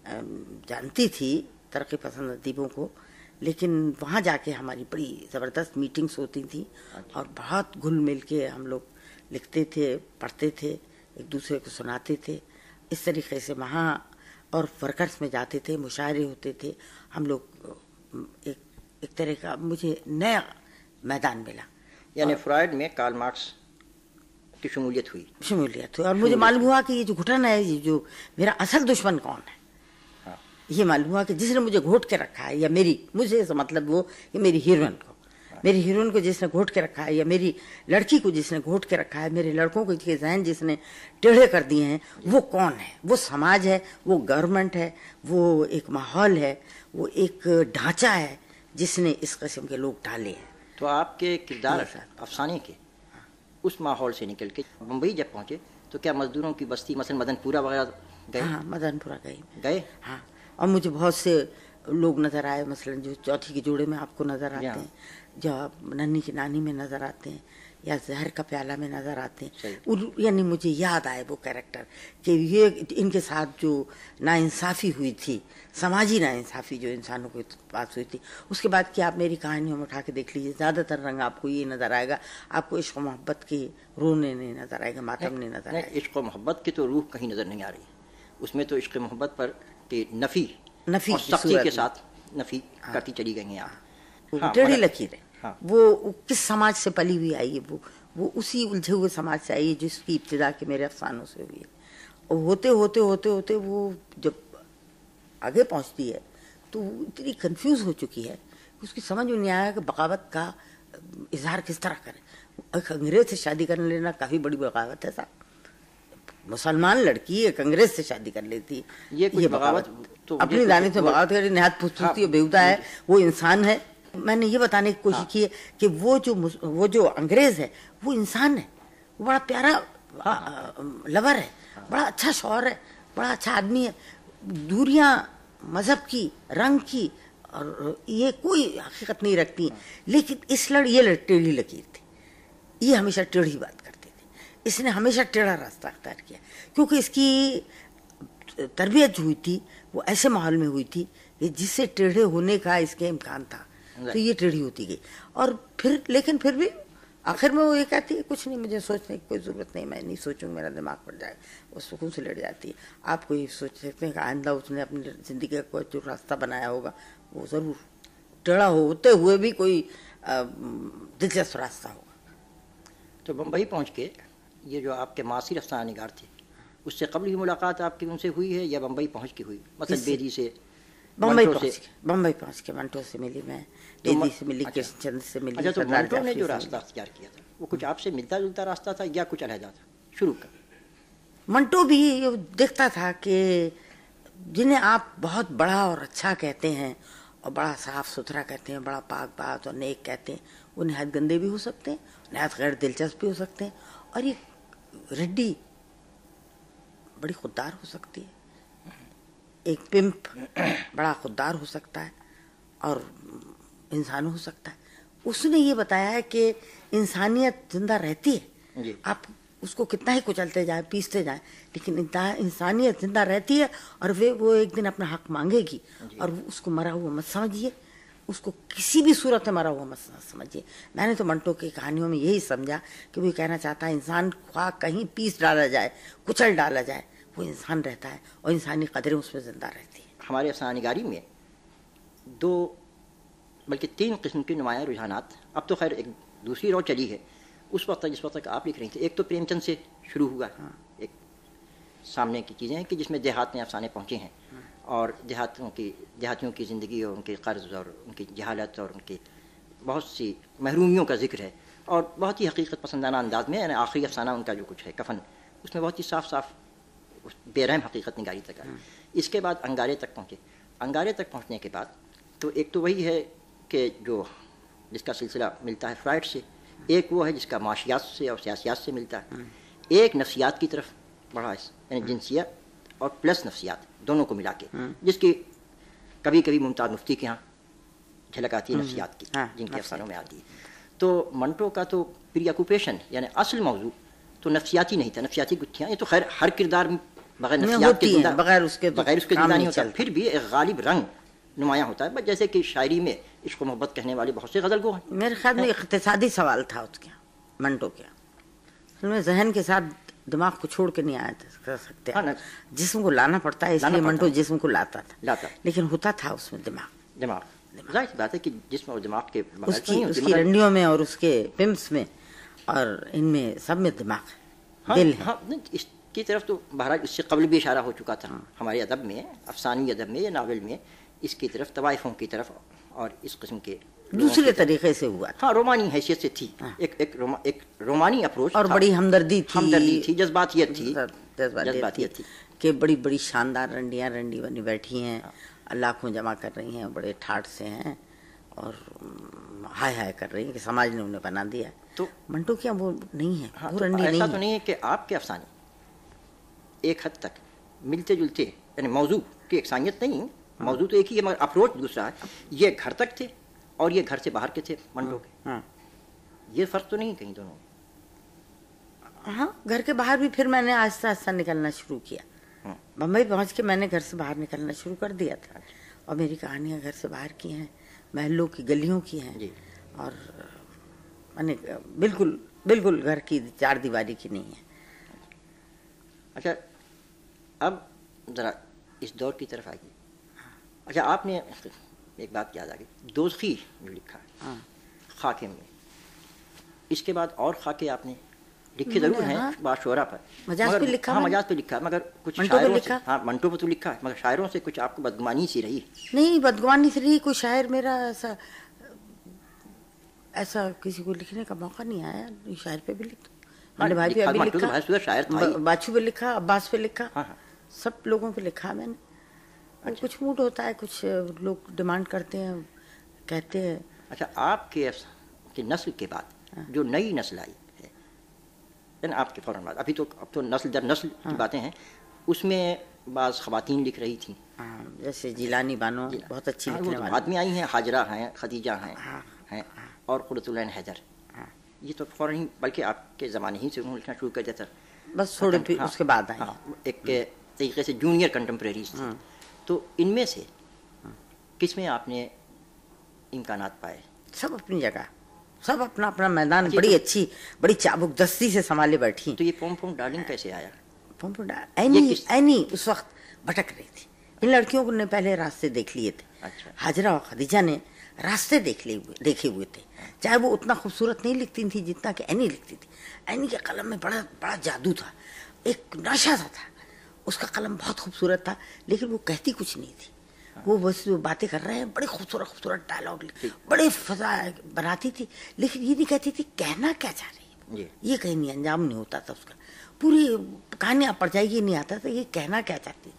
Speaker 2: जानती थी तरक्की पसंद अदीबों को, लेकिन वहाँ जाके हमारी बड़ी ज़बरदस्त मीटिंग्स होती थी और बहुत घुल मिल के हम लोग लिखते थे, पढ़ते थे, एक दूसरे को सुनाते थे। इस तरीके से वहाँ और वर्कर्स में जाते थे, मुशायरे होते थे हम लोग। एक एक तरह का मुझे नया मैदान मिला।
Speaker 1: यानी फ्राइड में कार्ल मार्क्स की शमूलियत हुई
Speaker 2: शमूलियत हुई और मुझे मालूम हुआ कि ये जो घुटन है, ये जो मेरा असल दुश्मन कौन है, ये मालूम हुआ कि जिसने मुझे घोट के रखा है, या मेरी, मुझे मतलब वो कि मेरी हीरोइन को, मेरी हीरोइन को जिसने घोट के रखा है, या मेरी लड़की को जिसने घोट के रखा है, मेरे लड़कों को के जहन जिसने टेढ़े कर दिए हैं, वो कौन है? वो समाज है, वो गवर्नमेंट है, वो एक माहौल है, वो एक ढांचा है जिसने इस किस्म के लोग डाले हैं।
Speaker 1: तो आपके किरदार अफसाने के उस माहौल से निकल के बम्बई जब पहुंचे तो क्या मजदूरों की बस्ती मसलन मदनपुरा वगैरह गए?
Speaker 2: हाँ, मदनपुरा गए
Speaker 1: गए
Speaker 2: हाँ। और मुझे बहुत से लोग नजर आए, मसलन जो चौथी के जोड़े में आपको नजर आते हैं, जो नन्ही की नानी में नजर आते हैं, या जहर का प्याला में नजर आते हैं। यानी मुझे याद आए वो कैरेक्टर कि ये इनके साथ जो नाइंसाफी हुई थी, समाजी नाइंसाफी जो इंसानों के पास हुई थी। उसके बाद कि आप मेरी कहानियों में उठा के देख लीजिए, ज्यादातर रंग आपको ये नजर आएगा, आपको इश्क मोहब्बत की रोने नहीं नजर आएगा, मातम नहीं नजर आएगा।
Speaker 1: इश्क मोहब्बत की तो रूह कहीं नजर नहीं आ रही, उसमें तो इश्क मोहब्बत पर नफी
Speaker 2: नफी
Speaker 1: और सख्ती के साथ नफी हाँ। करती चली गई हैं आप।
Speaker 2: हाँ, टेढ़ी लकीर है। हाँ। वो किस समाज से पली हुई आई है, वो वो उसी उलझे हुए समाज से आई है जिसकी इब्तिदा के मेरे अफसानों से हुई है। और होते होते होते होते वो जब आगे पहुंचती है तो वो इतनी कंफ्यूज हो चुकी है कि उसकी समझ में नहीं आया कि बगावत का इजहार किस तरह करे। एक अंग्रेज से शादी कर लेना काफी बड़ी बगावत है साहब। मुसलमान लड़की एक अंग्रेज से शादी कर लेती,
Speaker 1: ये, ये बगावत तो
Speaker 2: अपनी दानिश में बगावत करी, निहायत फुसफुसी और बेहुदा है। वो इंसान है। मैंने ये बताने की कोशिश हाँ। की है कि वो जो वो जो अंग्रेज है वो इंसान है, वो बड़ा प्यारा हाँ। लवर है, हाँ। बड़ा अच्छा शौहर है, बड़ा अच्छा आदमी है। दूरियां मजहब की, रंग की और ये कोई हकीकत नहीं रखती हाँ। लेकिन इस लड़ ये टेढ़ी लकीर थी, ये हमेशा टेढ़ी बात करती थी, इसने हमेशा टेढ़ा रास्ता अख्तियार किया क्योंकि इसकी तरबियत जो हुई थी वो ऐसे माहौल में हुई थी कि जिससे टेढ़े होने का इसके इम्कान था, तो ये टेढ़ी होती गई। और फिर लेकिन फिर भी आखिर में वो ये कहती है कुछ नहीं, मुझे सोचने की कोई ज़रूरत नहीं, मैं नहीं सोचूंगी, मेरा दिमाग पड़ जाएगा, वो सुकून से लेट जाती है। आप कोई सोच सकते हैं कि आइंदा उसने अपनी ज़िंदगी का जो रास्ता बनाया होगा वो ज़रूर टेढ़ा होते हुए भी कोई दिलचस्प रास्ता होगा।
Speaker 1: तो बम्बई पहुँच के ये जो आपके मासिर अफसाना निगार थे उससे कबल ही मुलाकात आपकी उनसे हुई है या बम्बई पहुंच के हुई, मतलब बेदी से?
Speaker 2: बम्बई पहुंच के बम्बई पहुंच के मंटो से मिली मैं, बेदी से मिली,
Speaker 1: अच्छा,
Speaker 2: कृष्णचंद्र से मिली।
Speaker 1: अच्छा, तो मंटो ने जो रास्ता अख्तियार किया था वो कुछ आपसे मिलता जुलता रास्ता था या कुछ अलग था शुरू का?
Speaker 2: मंटो भी देखता था कि जिन्हें आप बहुत बड़ा और अच्छा कहते हैं और बड़ा साफ सुथरा कहते हैं, बड़ा पाक बात और नेक कहते हैं, वो नहायत गंदे भी हो सकते हैं, नहायत गैर दिलचस्प भी हो सकते हैं, और ये रेड्डी बड़ी खुददार हो सकती है, एक पिंप बड़ा खुददार हो सकता है और इंसान हो सकता है। उसने ये बताया है कि इंसानियत जिंदा रहती है, आप उसको कितना ही कुचलते जाए, पीसते जाए, लेकिन इंसानियत जिंदा रहती है और वे वो एक दिन अपना हक मांगेगी, और उसको मरा हुआ मत समझिए, उसको किसी भी सूरत में मरा हुआ मत समझिए। मैंने तो मंटो की कहानियों में यही समझा कि वो कहना चाहता है इंसान ख्वाह कहीं पीस डाला जाए, कुचल डाला जाए, वो इंसान रहता है और इंसानी कदरें उसमें जिंदा रहती है।
Speaker 1: हमारे अफसानिगारी में दो बल्कि तीन किस्म के नुमाया रुझानात, अब तो खैर एक दूसरी रौ चली है, उस वक्त जिस वक्त तक आप लिख रही थी, एक तो प्रेमचंद से शुरू हुआ, हाँ। एक सामने की चीज़ें हैं कि जिसमें देहात में अफसाने पहुँचे हैं, हाँ। और देहातियों की देहातियों की ज़िंदगी और उनके कर्ज और उनकी जहालत और उनकी बहुत सी महरूमियों का जिक्र है, और बहुत ही हकीकत पसंदाना अंदाज में, यानी आखिरी अफसाना उनका जो कुछ है कफन, उसमें बहुत ही साफ साफ बेरहम हकीकत निगारी तक आई। इसके बाद अंगारे तक पहुँचे। अंगारे तक पहुँचने के बाद तो एक तो वही है कि जो जिसका सिलसिला मिलता है फ्राइड से, एक वो है जिसका माशियात से और सियासियात से मिलता है, एक नफ्सियात की तरफ बढ़ा, यानी जिनसियत और प्लस नफ्सियात दोनों को मिला के, जिसकी कभी कभी मुमताज़ मुफ्ती के यहाँ झलक आती है नफ्सियात की, जिनके अफसानों में आती है। तो मंटो का तो प्रीऑक्यूपेशन यानी असल मौजू तो नफ्सियाती नहीं था, नफ्सियाती गुत्थियाँ, ये तो खैर हर किरदार बगैर नफ्सियात के
Speaker 2: बगैर उसके
Speaker 1: बगैर उसके जिंदा नहीं होता, फिर भी एक गालिब रंग नुमाया होता है, बस जैसे कि शायरी में इश्क मोहब्बत कहने वाले बहुत से गजल गो हैं।
Speaker 2: मेरे ख्याल में इख्तिसादी सवाल था उसके मंटो के, उसमें जहन के साथ दिमाग को छोड़ के नहीं आया कर सकते, हाँ, जिस्म को लाना पड़ता है, इसलिए मंटो जिस्म को लाता था लाता लेकिन होता था उसमें दिमाग
Speaker 1: दिमाग जाहिर बात है कि जिस्म और दिमाग के
Speaker 2: उसकी उसकी रंडियों में और उसके पिम्स में और इनमें सब में दिमाग है, हाँ, दिल है।
Speaker 1: हाँ, इसकी तरफ तो बहरहाल इससे कबल भी इशारा हो चुका था, हाँ। हमारे अदब में, अफसानी अदब में या नावल में इसकी तरफ, तवाइफों की तरफ और इस किस्म के
Speaker 2: दूसरे तरीके से हुआ,
Speaker 1: हाँ, रोमानी हैसियत से थी, हाँ। एक एक रोमा, एक रोमानी अप्रोच
Speaker 2: और बड़ी हमदर्दी थी,
Speaker 1: हमदर्दी थी, जज्बातियत थी,
Speaker 2: जज्बातियत थी कि बड़ी बड़ी शानदार रंडियां रंडी बनी बैठी हैं, हाँ। लाखों जमा कर रही हैं, बड़े ठाठ से हैं और हाय हाय कर रही हैं कि समाज ने उन्हें बना दिया। तो मंटो क्या वो नहीं है,
Speaker 1: हाँ,
Speaker 2: वो
Speaker 1: तो
Speaker 2: रंडी
Speaker 1: ऐसा
Speaker 2: नहीं
Speaker 1: तो नहीं है कि आपके अफसाने एक हद तक मिलते जुलते, यानी मौजू की एकसानियत नहीं, हाँ। मौजू तो एक ही है मगर अप्रोच दूसरा है। ये घर तक थे और ये घर से बाहर के थे मंटो के, हाँ। ये फर्क तो नहीं कहीं दोनों?
Speaker 2: हाँ, घर के बाहर भी फिर मैंने आहिस्ता आहिस्ता निकलना शुरू किया, हाँ। बम्बई पहुंच के मैंने घर से बाहर निकलना शुरू कर दिया था, और मेरी कहानियां घर से बाहर की हैं, महलों की गलियों की हैं, और मैंने बिल्कुल बिल्कुल घर की चार दीवारी की नहीं है।
Speaker 1: अच्छा, अब जरा इस दौर की तरफ आइए। अच्छा, आपने एक बात याद आ गई, दोज़खी जो लिखा है, हाँ। खाके में, इसके बाद और खाके आपने लिखे जरूर हैं, हाँ। बाशोरा पर
Speaker 2: मजाज पे लिखा,
Speaker 1: हाँ, मजाज पे लिखा, मगर कुछ शायरों से, हाँ, मंटो पर तो लिखा है, मगर शायरों से कुछ आपको बदगुमानी सी रही?
Speaker 2: नहीं, बदगुमानी से रही, कोई शायर मेरा ऐसा ऐसा किसी को लिखने का मौका नहीं आया। शायर पे भी लिखा, मैंने भाई पे अभी लिखा,
Speaker 1: तो शायर था,
Speaker 2: बाचू पे लिखा, अब्बास पे लिखा,
Speaker 1: हाँ, हाँ।
Speaker 2: सब लोगों पे लिखा मैंने। अच्छा। कुछ मूड होता है, कुछ लोग डिमांड करते हैं, कहते हैं।
Speaker 1: अच्छा, आपके की नस्ल के बाद, हाँ। जो नई नस्ल आई है, आपके फौरन बाद, अभी तो अब तो नस्ल दर नस्ल, हाँ। की बातें हैं, उसमें बाज़ ख़वातीन लिख रही थी,
Speaker 2: हाँ, जैसे जिलानी बानो बहुत अच्छी लिखने वाली
Speaker 1: आदमी आई हैं, हाजरा हैं, खदीजा हैं, हाँ। हैं, और क़ुर्रतुल-ऐन हैदर, हाँ। ये तो फौरन ही, बल्कि आपके ज़माने ही से उन्होंने लिखना शुरू कर दिया था,
Speaker 2: बस थोड़े फिर, हाँ, उसके बाद आए,
Speaker 1: हाँ, एक तरीके से जूनियर कंटेम्प्रेरीज थे, हाँ। तो इनमें से किसमें आपने इम्कानात पाए?
Speaker 2: सब अपनी जगह, सब अपना अपना मैदान बड़ी तो, अच्छी बड़ी चाबुक दस्ती से संभाले बैठी।
Speaker 1: तो ये पोम पोम डार्लिंग कैसे आया?
Speaker 2: पोम पोम डार्लिंग एनी उस वक्त भटक रही थी, इन लड़कियों ने पहले रास्ते देख लिए थे, अच्छा। हाजरा और खदीजा ने रास्ते देख लिए हुए देखे हुए थे, चाहे वो उतना खूबसूरत नहीं लिखती थी जितना कि एनी लिखती थी। एनी के कलम में बड़ा बड़ा जादू था, एक नशा सा था। उसका कलम बहुत खूबसूरत था, लेकिन वो कहती कुछ नहीं थी। वो बस बातें कर रहे हैं, बड़े खूबसूरत खूबसूरत डायलॉग, बड़े फजा बनाती थी, लेकिन ये नहीं कहती थी कहना क्या चाह रही है, ये कहीं नहीं अंजाम नहीं होता था उसका। पूरी कहानियां पड़ जाएगी, नहीं आता था ये कहना क्या चाहती।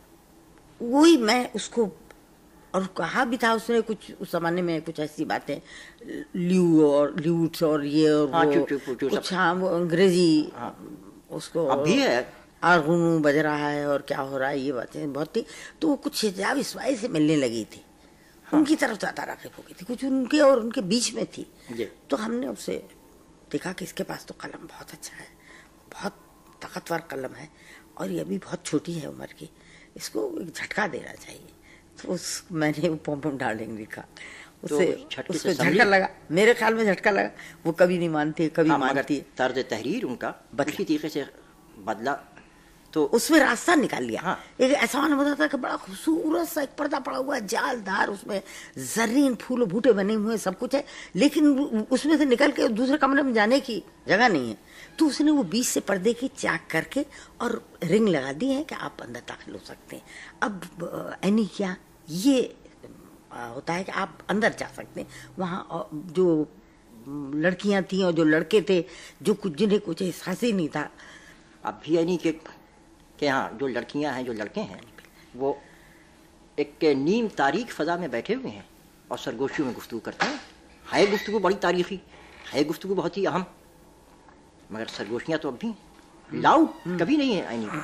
Speaker 2: वही मैं उसको, और कहा भी था उसने कुछ उस जमाने में कुछ ऐसी बातें, ल्यू और ल्यूट्स और ये और
Speaker 1: हाँ,
Speaker 2: वो
Speaker 1: चुप, चुप, चुप, चुप,
Speaker 2: कुछ, हाँ वो अंग्रेजी, हाँ, उसको
Speaker 1: अब भी है,
Speaker 2: आरगुनू बज रहा है और क्या हो रहा है, ये बातें बहुत थी। तो वो कुछ हिजाब इस्माइल से मिलने लगी थी, हाँ। उनकी तरफ ज्यादा राग़िब हो गई थी, कुछ उनके और उनके बीच में थी। तो हमने उससे देखा कि इसके पास तो कलम बहुत अच्छा है, बहुत ताकतवर कलम है, और ये अभी बहुत छोटी है उम्र की, इसको एक झटका देना चाहिए। तो उस मैंने वो पोम पोम डार्लिंग लिखा, उससे तो उसको झटका लगा, मेरे ख्याल में झटका लगा। वो कभी नहीं मानती, कभी हाँ, मानती है।
Speaker 1: तर्ज तहरीर उनका उसी तरीके से बदला, तो
Speaker 2: उसमें रास्ता निकाल लिया। हाँ। एक ऐसा मालूम होता था कि बड़ा खूबसूरत सा एक पर्दा पड़ा हुआ है, जालदार, उसमें जर्रीन फूल बूटे बने हुए सब कुछ है, लेकिन उसमें से निकल के दूसरे कमरे में जाने की जगह नहीं है। तो उसने वो बीच से पर्दे की चाक करके और रिंग लगा दी है कि आप अंदर दाखिल हो सकते हैं। अब एनी क्या ये होता है कि आप अंदर जा सकते हैं। वहाँ जो लड़कियां थी और जो लड़के थे, जो कुछ जिन्हें कुछ एहसास ही नहीं था।
Speaker 1: अब भी यानी कि कि हाँ, जो लड़कियां हैं, जो लड़के हैं, वो एक नीम तारीख फजा में बैठे हुए हैं और सरगोशियों में गुफ्तगू करते हैं। है गुफ्तगू बड़ी तारीखी, है गुफ्तगू बहुत ही अहम, मगर सरगोशियां तो अब भी लाउड कभी नहीं है आईनी।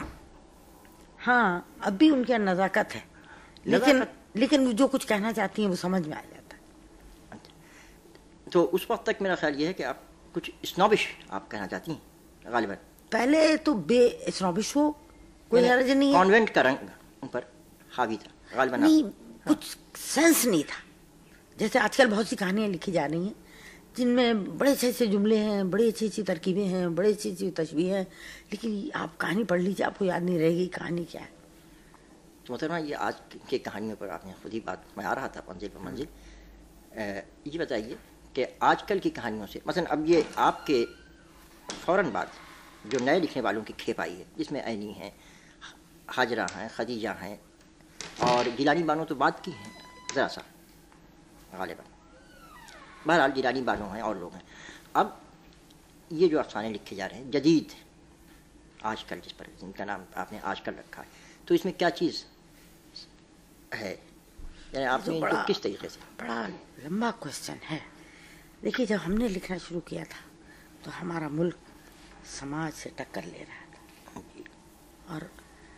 Speaker 2: हाँ, अब भी उनकी नजाकत है, लेकिन लेकिन जो कुछ कहना चाहती हैं वो समझ में आ जाता है।
Speaker 1: तो उस वक्त तक मेरा ख्याल ये है कि आप कुछ स्नॉबिश आप कहना चाहती हैं गालिबन।
Speaker 2: पहले तो बे स्नॉबिश हो, कोई हर्ज नहीं है,
Speaker 1: कॉन्वेंट का रंग उन पर हावी था गालिबन।
Speaker 2: नहीं, कुछ सेंस नहीं था। जैसे आजकल बहुत सी कहानियां लिखी जा रही हैं जिनमें बड़े अच्छे अच्छे जुमले हैं, बड़ी अच्छी अच्छी तरकीबें हैं, बड़ी अच्छी अच्छी तशबीह हैं, लेकिन आप कहानी पढ़ लीजिए, आपको याद नहीं रहेगी कहानी क्या है।
Speaker 1: तो मतलब ये आज की कहानियों पर आपने खुद ही बात, मैं आ रहा था मंजिल पर मंजिल। ये बताइए कि आजकल की कहानियों से, मतलब अब ये आपके फौरन बाद जो नए लिखने वालों की खेप आई है, जिसमें ऐनी हैं, हाजरा हैं, खदीजा हैं, और गिलानी बानो तो बात की है ज़रा सा गालिबन, बहरहाल गिलानी बानो हैं और लोग हैं। अब ये जो अफसाने लिखे जा रहे हैं जदीद आजकल, जिस पर जिनका नाम आपने आजकल रखा है, तो इसमें क्या चीज़ है, यानी आपने तो बड़ा, किस तरीके से?
Speaker 2: बड़ा लंबा क्वेश्चन है। देखिए, जब हमने लिखना शुरू किया था तो हमारा मुल्क समाज से टक्कर ले रहा था, और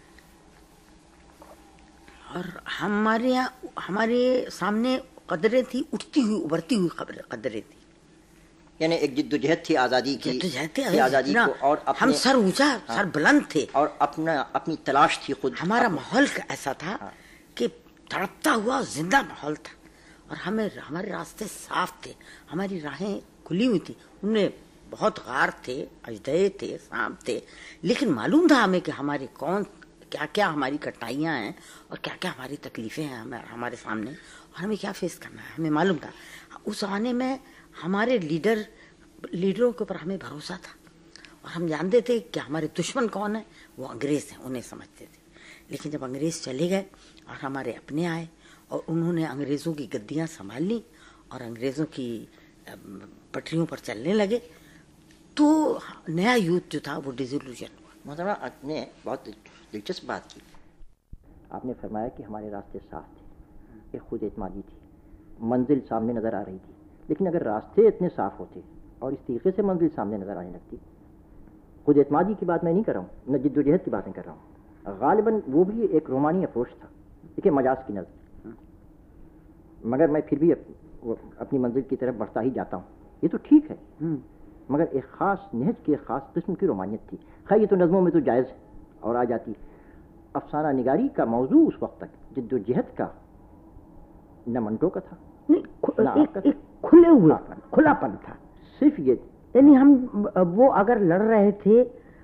Speaker 2: और हमारे यहाँ हमारे सामने कदरें थी, उठती हुई उभरती हुई खबरें कदरें थी,
Speaker 1: यानी एक जिद्दोजहद थी आज़ादी की,
Speaker 2: थी
Speaker 1: आज़ादी को, और
Speaker 2: हम सर ऊंचा, हाँ, सर बुलंद थे,
Speaker 1: और अपना अपनी तलाश थी खुद।
Speaker 2: हमारा माहौल ऐसा था, हाँ, कि तड़पता हुआ जिंदा माहौल था, और हमें हमारे रास्ते साफ थे, हमारी राहें खुली हुई थी। उनमें बहुत गार थे, अजदहे थे, सांप थे, लेकिन मालूम था हमें कि हमारे कौन क्या क्या हमारी कठिनाइयाँ हैं और क्या क्या हमारी तकलीफें हैं हमें हमारे सामने, और हमें क्या फेस करना है, हमें मालूम था। उस जमाने में हमारे लीडर लीडरों के ऊपर हमें भरोसा था, और हम जानते थे कि हमारे दुश्मन कौन है, वो अंग्रेज हैं, उन्हें समझते थे। लेकिन जब अंग्रेज चले गए और हमारे अपने आए और उन्होंने अंग्रेज़ों की गद्दियाँ संभाल ली और अंग्रेज़ों की पटरियों पर चलने लगे, तो नया यूथ जो था वो डिसोल्यूशन हुआ।
Speaker 1: मतलब आपने बहुत दिलचस्प बात की, आपने फरमाया कि हमारे रास्ते साफ थे, एक खुद एतमादी थी, मंजिल सामने नज़र आ रही थी। लेकिन अगर रास्ते इतने साफ होते और इस तरीके से मंजिल सामने नज़र आने लगती, खुद एतमादी की बात मैं नहीं कर रहा हूँ, न जिद्दोजहद की बातें कर रहा हूँ, गालिबन वो भी एक रोमानी अप्रोच था, देखिए मजाज की नज़र, मगर मैं फिर भी अप, अपनी मंजिल की तरफ बढ़ता ही जाता हूँ, ये तो ठीक है, मगर एक ख़ास नहज की एक ख़ास किस्म की रोमानियत थी। खैर ये तो नज़मों में तो जायज़ और आ जाती। अफसाना निगारी का मौजू उस वक्त तक जिद्दोजहद का न मंटो का था,
Speaker 2: नहीं, खु, एक, एक खुले हुए खुलापन था,
Speaker 1: सिर्फ ये,
Speaker 2: यानी हम वो अगर लड़ रहे थे,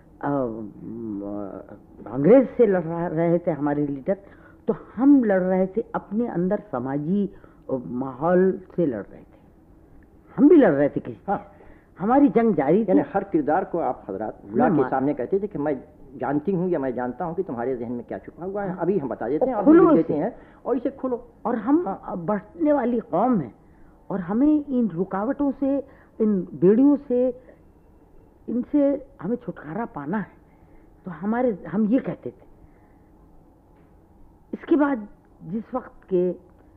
Speaker 2: अंग्रेज से लड़ रहे थे हमारे लीडर, तो हम लड़ रहे थे अपने अंदर समाजी माहौल से लड़ रहे थे, हम भी लड़ रहे थे किसी, हाँ, हमारी जंग जारी थी।
Speaker 1: यानी हर किरदार को आप हजरात बुला के सामने कहते थे कि मैं जानती हूँ या मैं जानता हूँ कि तुम्हारे जहन में क्या छुपा हुआ है, अभी हम बता देते हैं, अभी लिख देते हैं और इसे खोलो।
Speaker 2: और हम बढ़ने वाली कौम है और हमें इन रुकावटों से, इन बेड़ियों से, इनसे हमें छुटकारा पाना है। तो हमारे हम ये कहते थे। इसके बाद जिस वक्त के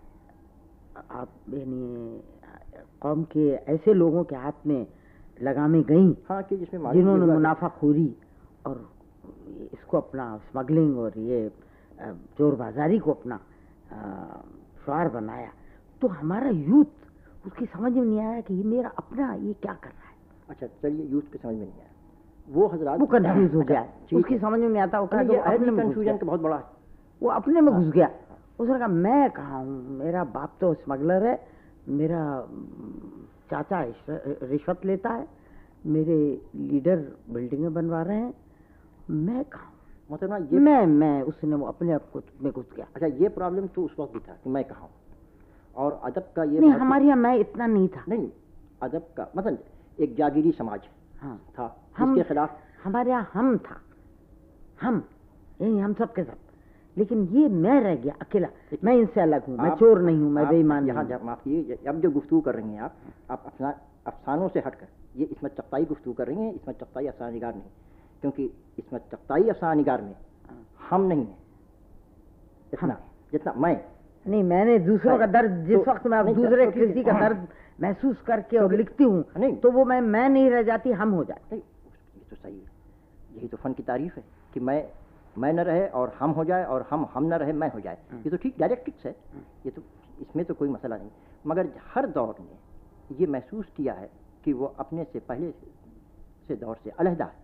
Speaker 2: आप यानी कौम के ऐसे लोगों के हाथ में लगामें गई,
Speaker 1: हाँ, कि जिसमें
Speaker 2: जिन्होंने मुनाफाखोरी और इसको अपना स्मगलिंग और ये चोर बाजारी को अपना शुआर बनाया, तो हमारा यूथ उसकी समझ में नहीं आया कि ये मेरा अपना ये क्या कर रहा है।
Speaker 1: अच्छा चलिए, यूथ की समझ में नहीं आया, वो हजरात
Speaker 2: वो कंफ्यूज हो गया, उसकी समझ में नहीं आता, वो
Speaker 1: कंफ्यूजन का बहुत बड़ा है,
Speaker 2: वो अपने में घुस गया। उसने कहा मैं कहाँ हूँ, मेरा बाप तो स्मगलर है, मेरा चाचा रिश्वत लेता है, मेरे लीडर बिल्डिंगें बनवा रहे हैं, मैं कहाँ हूँ, मतलब ये मैं मैं उसने वो अपने आप को में घुस गया।
Speaker 1: अच्छा, ये प्रॉब्लम तो उस वक्त भी था कि मैं कहाँ हूँ, और अदब का ये
Speaker 2: नहीं, हमारे यहाँ मैं इतना नहीं था।
Speaker 1: नहीं, अदब का मतलब एक जागीरी समाज
Speaker 2: हाँ
Speaker 1: था,
Speaker 2: हम
Speaker 1: इसके खिलाफ
Speaker 2: हमारे यहाँ हम था, हम यही हम सब के सब, लेकिन ये मैं रह गया अकेला, मैं इनसे अलग हूँ, मैं चोर नहीं हूँ, मैं बेईमान नहीं हूँ।
Speaker 1: माफ कीजिए, अब जो गुफ्तगू कर रही हैं आप आप अफसा, अफसानों से हटकर ये इसमेत चगताई गुफ्तगू कर रही हैं, इसमेत चगताई अफसाना निगार नहीं, क्योंकि इसमेत चगताई अफसाना निगार में हम नहीं है इतना जितना मैं
Speaker 2: नहीं, मैंने दूसरों का दर्द जिस वक्त मैं अब दूसरे किसी का दर्द महसूस करके और लिखती हूँ, तो वो मैं मैं नहीं रह जाती, हम हो जाए।
Speaker 1: ये तो सही है, यही तो फन की तारीफ है कि मैं मैं न रहे और हम हो जाए, और हम हम न रहे मैं हो जाए। ये तो ठीक डायरेक्टिक्स है, ये तो इसमें तो कोई मसला नहीं। मगर हर दौर ने ये महसूस किया है कि वो अपने से पहले से दौर से अलहदा है,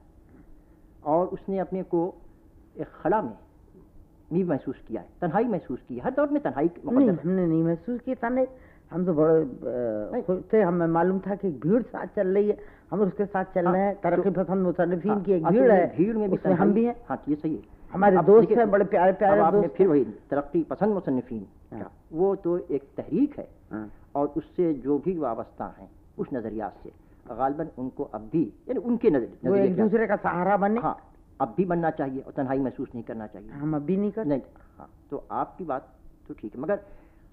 Speaker 1: और उसने अपने को एक खला में भी महसूस किया है, तन्हाई महसूस की है। हर दौर में तन्हाई
Speaker 2: नहीं, हमने नहीं महसूस की तन्हाई, हम तो बड़े खुश थे, हमें मालूम था कि भीड़ साथ चल रही है, हम उसके साथ चल रहे हैं। तरक्की पसंद मुसन्निफीन की एक भीड़ है,
Speaker 1: भीड़ में भी
Speaker 2: हम भी हैं।
Speaker 1: हाँ, ये सही है,
Speaker 2: हमारे दोस्त हैं, बड़े प्यारे प्यारे
Speaker 1: दोस्त।
Speaker 2: आपने
Speaker 1: फिर वही तरक्की पसंद मुसन्निफीन, वो तो एक तहरीक है, और उससे जो भी वाबस्ता हैं उस नजरियात से गालिबन उनको अब भी, यानी उनके नजर
Speaker 2: वो एक दूसरे का सहारा बने,
Speaker 1: हाँ, अब भी बनना चाहिए, और तन्हाई महसूस नहीं करना चाहिए।
Speaker 2: हम अब भी नहीं करते।
Speaker 1: नहीं, हाँ, तो आपकी बात तो ठीक है, मगर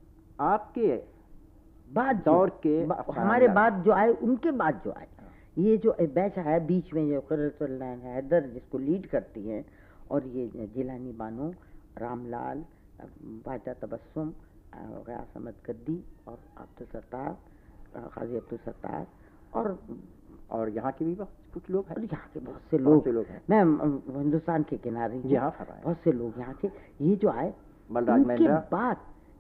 Speaker 1: आपके
Speaker 2: बाद
Speaker 1: दौर के
Speaker 2: हमारे बाद जो आए, उनके बाद जो आए, ये जो बैच है बीच में, जो क़ुर्रतुल ऐन हैदर जिसको लीड करती हैं, और ये जिलानी बानो, रामलाल, बाजा तबस्सुम, गयास अहमद गद्दी, और अब्दुल सत्तार, काजी अब्दुल सत्तार, और
Speaker 1: और यहाँ के भी कुछ लोग हैं,
Speaker 2: यहाँ के बहुत से लोग,
Speaker 1: लोग हैं।
Speaker 2: मैं हिंदुस्तान के किनारे
Speaker 1: जी हाँ,
Speaker 2: बहुत से लोग यहाँ थे। ये जो आए इनके बाद,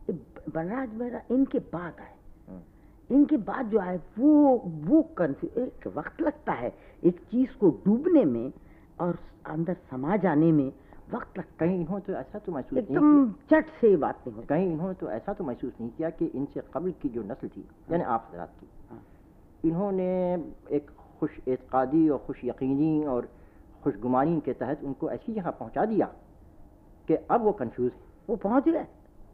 Speaker 2: बलराज मेहरा इनके बाद आए, इनके बाद जो आए वो वो कंफ्यूज, एक वक्त लगता है एक चीज को डूबने में और अंदर समा जाने में वक्त लगता है।
Speaker 1: कहीं इन्होंने तो ऐसा तो महसूस नहीं
Speaker 2: एकदम चट से बात नहीं होती।
Speaker 1: कहीं इन्होंने तो ऐसा तो महसूस नहीं किया कि इनसे कबल की जो नस्ल थी, यानी आप हज़रात की, इन्होंने एक खुश एतकादी और खुश यकीनी और खुशगुमानी के तहत उनको ऐसी जगह पहुंचा दिया कि अब वो कंफ्यूज है,
Speaker 2: वो पहुंच गए।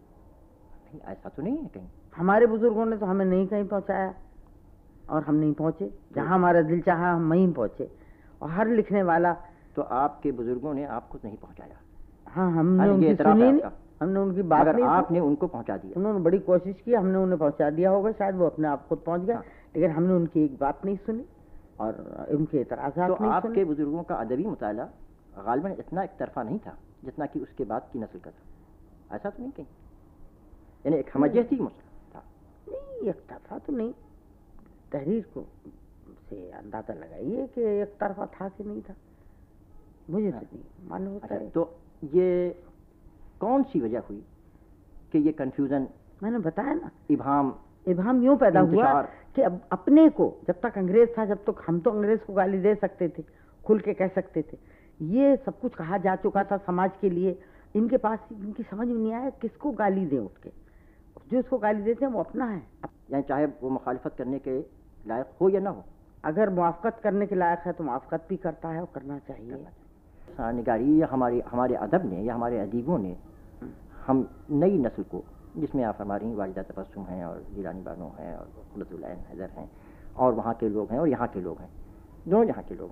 Speaker 1: नहीं, ऐसा तो नहीं है कहीं।
Speaker 2: हमारे बुजुर्गों ने तो हमें नहीं कहीं पहुंचाया, और हम नहीं पहुंचे, जहां हमारा दिल चाहा हम वहीं पहुंचे। और हर लिखने वाला,
Speaker 1: तो आपके बुजुर्गों ने आपको नहीं पहुंचाया।
Speaker 2: हाँ, हमने उनकी सुनी नहीं, हमने उनकी बात नहीं,
Speaker 1: आपने उनको पहुंचा दिया।
Speaker 2: उन्होंने बड़ी कोशिश की, हमने उन्हें पहुंचा दिया होगा, शायद वो अपने आप खुद पहुंच गया। हाँ। लेकिन हमने उनकी एक बात नहीं सुनी और उनके एतराज़ात
Speaker 1: तो
Speaker 2: नहीं
Speaker 1: आपके
Speaker 2: सुने।
Speaker 1: बुजुर्गों का अदबी मुताला गालिबन इतना एक तरफा नहीं था जितना कि उसके बाद की नस्ल का था। ऐसा तो नहीं कहीं, यानी एक हमजहती मसला था।
Speaker 2: नहीं, एक तरफा तो नहीं, तहरीर को से अंदाजा लगाइए कि एक तरफा था कि नहीं था, मुझे तो नहीं मालूम होता है।
Speaker 1: तो ये कौन सी वजह हुई कि ये कंफ्यूजन,
Speaker 2: मैंने बताया ना,
Speaker 1: इबाम
Speaker 2: इबाम यूं पैदा हुआ कि अब अपने को, जब तक अंग्रेज था, जब तक हम तो अंग्रेज को गाली दे सकते थे, खुल के कह सकते थे, ये सब कुछ कहा जा चुका था समाज के लिए, इनके पास इनकी समझ में नहीं आया किसको गाली दें उठ के, जो उसको गाली देते हैं वो अपना है,
Speaker 1: यानी चाहे वो मुखालिफत करने के लायक हो या ना हो,
Speaker 2: अगर मुआफ़क़त करने के लायक है तो मुआफ़क़त भी करता है और करना चाहिए।
Speaker 1: निगारी या हमारे हमारे अदब ने या हमारे अदीबों ने हम नई नस्ल को, जिसमें आप फरमा रही वालिदा तबस्सुम हैं और जिलानी बानो हैं और क़ुर्रतुल ऐन हैदर हैं और वहाँ के लोग हैं और यहाँ के लोग हैं, दोनों यहाँ के लोग हैं,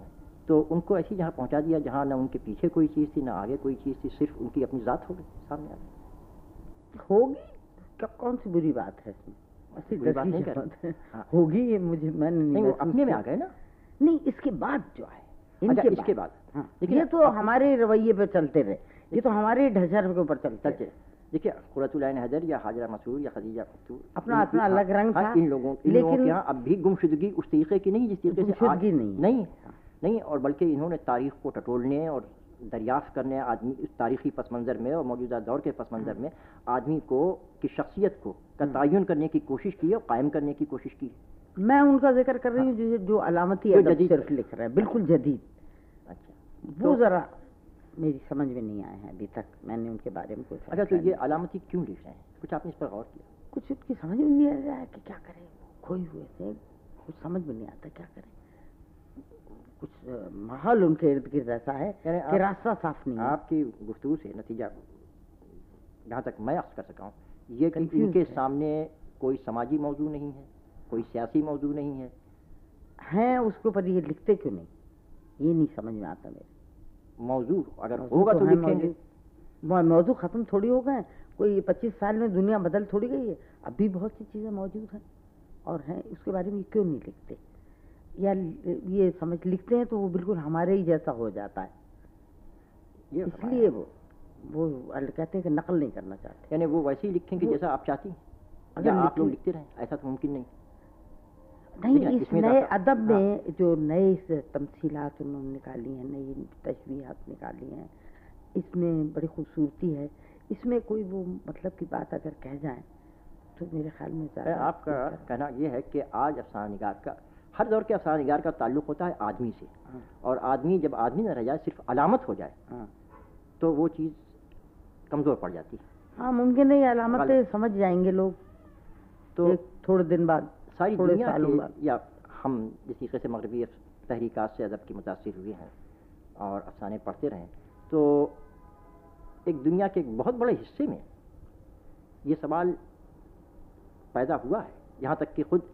Speaker 1: तो उनको ऐसी जहाँ पहुँचा दिया जहाँ ना उनके पीछे कोई चीज़ थी ना आगे कोई चीज़ थी, सिर्फ उनकी अपनी ज़ात हो गई सामने आ गई।
Speaker 2: होगी, क्या कौन सी बुरी बात है इसमें?
Speaker 1: ऐसी बुरी बात नहीं कर रहे।
Speaker 2: हाँ। होगी, ये मुझे मैंने नहीं,
Speaker 1: नहीं वो अपने में आ गए ना।
Speaker 2: नहीं, इसके बाद जो है,
Speaker 1: इनके अच्छा, इसके बाद
Speaker 2: हाँ, ये तो हमारे रवैये पे चलते रहे, ये तो हमारे ढचर के ऊपर चलते रहे।
Speaker 1: देखिए कुर्रतुल ऐन हैदर या हाजरा मसूद या खदीजा
Speaker 2: अपना अपना अलग रंग था,
Speaker 1: इन लोगों इन लोगों के यहाँ अब भी गुमशुदगी उस तरीके की नहीं जिस तरीके से आज
Speaker 2: नहीं
Speaker 1: नहीं नहीं और बल्कि इन्होंने तारीख को टटोलने और दरियाफ्त करने आदमी इस तारीखी पस मंज़र में और मौजूदा दौर के पस मंज़र में आदमी को की शख्सियत को का तयन करने की कोशिश की और कायम करने की कोशिश की।
Speaker 2: मैं उनका जिक्र कर रही हूँ जो जो अलामती अदब सिर्फ लिख रहे हैं, बिल्कुल जदीद। अच्छा, वो जरा मेरी समझ में नहीं आया है अभी तक, मैंने उनके बारे में कुछ।
Speaker 1: अच्छा, तो ये अलामती क्यों लिख रहे हैं, कुछ आपने इस पर गौर किया?
Speaker 2: कुछ उनकी समझ में नहीं आ रहा है कि क्या करें, खोए हुए थे, कुछ समझ में नहीं आता क्या करें। कुछ माहौल उनके इर्द गिर्द ऐसा है कि रास्ता साफ नहीं है।
Speaker 1: आपकी गुफ्तगू से नतीजा जहाँ तक मैं अख्स कर सका हूँ ये कि इनके सामने कोई समाजी मौजू नहीं है, कोई सियासी मौजू नहीं है,
Speaker 2: हैं उसके ऊपर ये लिखते क्यों नहीं, ये नहीं समझ में आता मेरे।
Speaker 1: मौजू अगर होगा तो लिखेंगे।
Speaker 2: मौजू खत्म थोड़ी हो गए, कोई पच्चीस साल में दुनिया बदल थोड़ी गई है, अभी बहुत सी चीज़ें मौजूद हैं और हैं, उसके बारे में क्यों नहीं लिखते, या ये समझ लिखते हैं तो वो बिल्कुल हमारे ही जैसा हो जाता है, इसलिए वो वो कहते हैं कि नकल नहीं करना चाहते,
Speaker 1: यानी वो वैसे ही लिखेंगे जैसा आप चाहती हैं, अगर आप लोग लिखते रहें, ऐसा तो मुमकिन नहीं।
Speaker 2: नहीं, इस नए अदब में जो नए तमसीलात उन्होंने निकाली हैं, नई तशबीहात निकाली हैं, इसमें बड़ी खूबसूरती है। इसमें कोई वो मतलब की बात अगर कह जाए तो मेरे ख्याल में
Speaker 1: आपका कहना यह है कि आज अफसाना निगार का, हर दौर के अफसाना निगार का ताल्लुक होता है आदमी से, और आदमी जब आदमी न रह जाए, सिर्फ अलामत हो जाए, तो वो चीज़ कमज़ोर पड़ जाती है।
Speaker 2: हाँ, मुमकिन है अलामतें समझ जाएंगे लोग तो थोड़े दिन बाद,
Speaker 1: सारी दुनिया के, या हम जिस तरीके से मगरबी तहरीकात से अदब की मुतासिर हुए हैं और अफसाने पढ़ते रहें, तो एक दुनिया के एक बहुत बड़े हिस्से में ये सवाल पैदा हुआ है, यहाँ तक कि खुद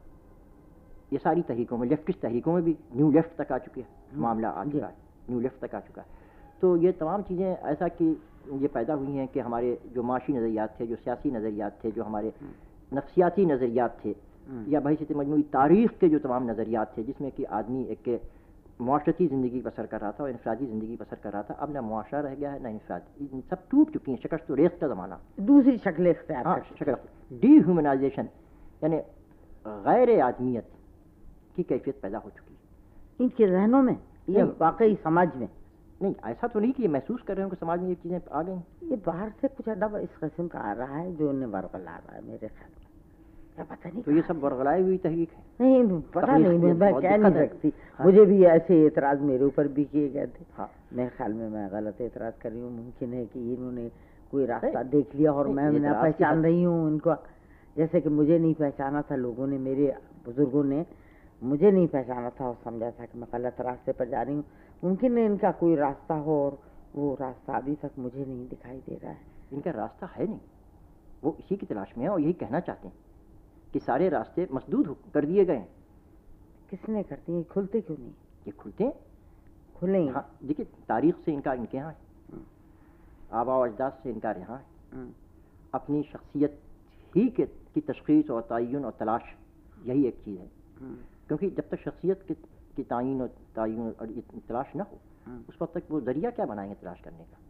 Speaker 1: ये सारी तहरीकों में, लेफ्टिस्ट तहरीकों में भी न्यू लेफ्ट तक आ चुके हैं, मामला आ चुका है, न्यू लेफ्ट तक आ चुका है। तो ये तमाम चीज़ें ऐसा कि ये पैदा हुई हैं कि हमारे जो माशी नज़रियात थे, जो सियासी नज़रियात थे, जो हमारे नफ्सियाती नज़रियात थे, या बहसीत मजमूई तारीख़ के जो तमाम नज़रियात थे, जिसमें कि आदमी एक मुआशरती ज़िंदगी बसर कर रहा था और इनफरादी ज़िंदगी बसर कर रहा था, अब ना मुआशरा रह गया है ना इनफराद, सब टूट चुकी हैं, शिकस्त तो रेख का ज़माना,
Speaker 2: दूसरी शक्लें इख्तियार
Speaker 1: हाँ, शक्ल डीह्यूमनाइजेशन, यानी गैर आदमियत की कैफियत पैदा हो चुकी है
Speaker 2: इनके जहनों में, ये वाकई समाज में
Speaker 1: नहीं। ऐसा तो नहीं कि ये महसूस कर रहे हो कि समाज में ये चीज़ें आ गई,
Speaker 2: ये बाहर से कुछ अदब इस किस्म का आ रहा है जो उन्हें बरगला रहा है मेरे ख्याल में, क्या पता नहीं।
Speaker 1: तो ये सब बरगलाई हुई तहरीक है?
Speaker 2: नहीं, पता नहीं, मैं कह नहीं सकती। हाँ? मुझे भी ऐसे एतराज़ मेरे ऊपर भी किए गए थे। हाँ, मेरे ख्याल में मैं गलत एतराज़ कर रही हूँ, मुमकिन है कि इन्होंने कोई रास्ता देख लिया और मैं ना पहचान रही हूँ उनको, जैसे कि मुझे नहीं पहचाना था लोगों ने, मेरे बुजुर्गों ने मुझे नहीं पहचाना था और समझा था कि मैं गलत रास्ते पर जा रही हूँ। मुमकिन है इनका कोई रास्ता हो और वो रास्ता अभी तक मुझे नहीं दिखाई दे रहा है।
Speaker 1: इनका रास्ता है नहीं, वो इसी की तलाश में है और यही कहना चाहते हैं कि सारे रास्ते मसदूद कर दिए गए हैं।
Speaker 2: किसने कर दिए, खुलते क्यों नहीं?
Speaker 1: ये खुलते हैं,
Speaker 2: खुलेंगे।
Speaker 1: हाँ, देखिए तारीख से इनकार इनके यहाँ है, आबा व अजदाद से इनकार यहाँ है, अपनी शख्सियत ही के की तशख़ीस और तयन और तलाश, यही एक चीज़ है। क्योंकि जब तक शख्सियत की, की तयन और तयन और तलाश ना हो, उस वक्त तक वो जरिया क्या बनाएंगे तलाश करने का?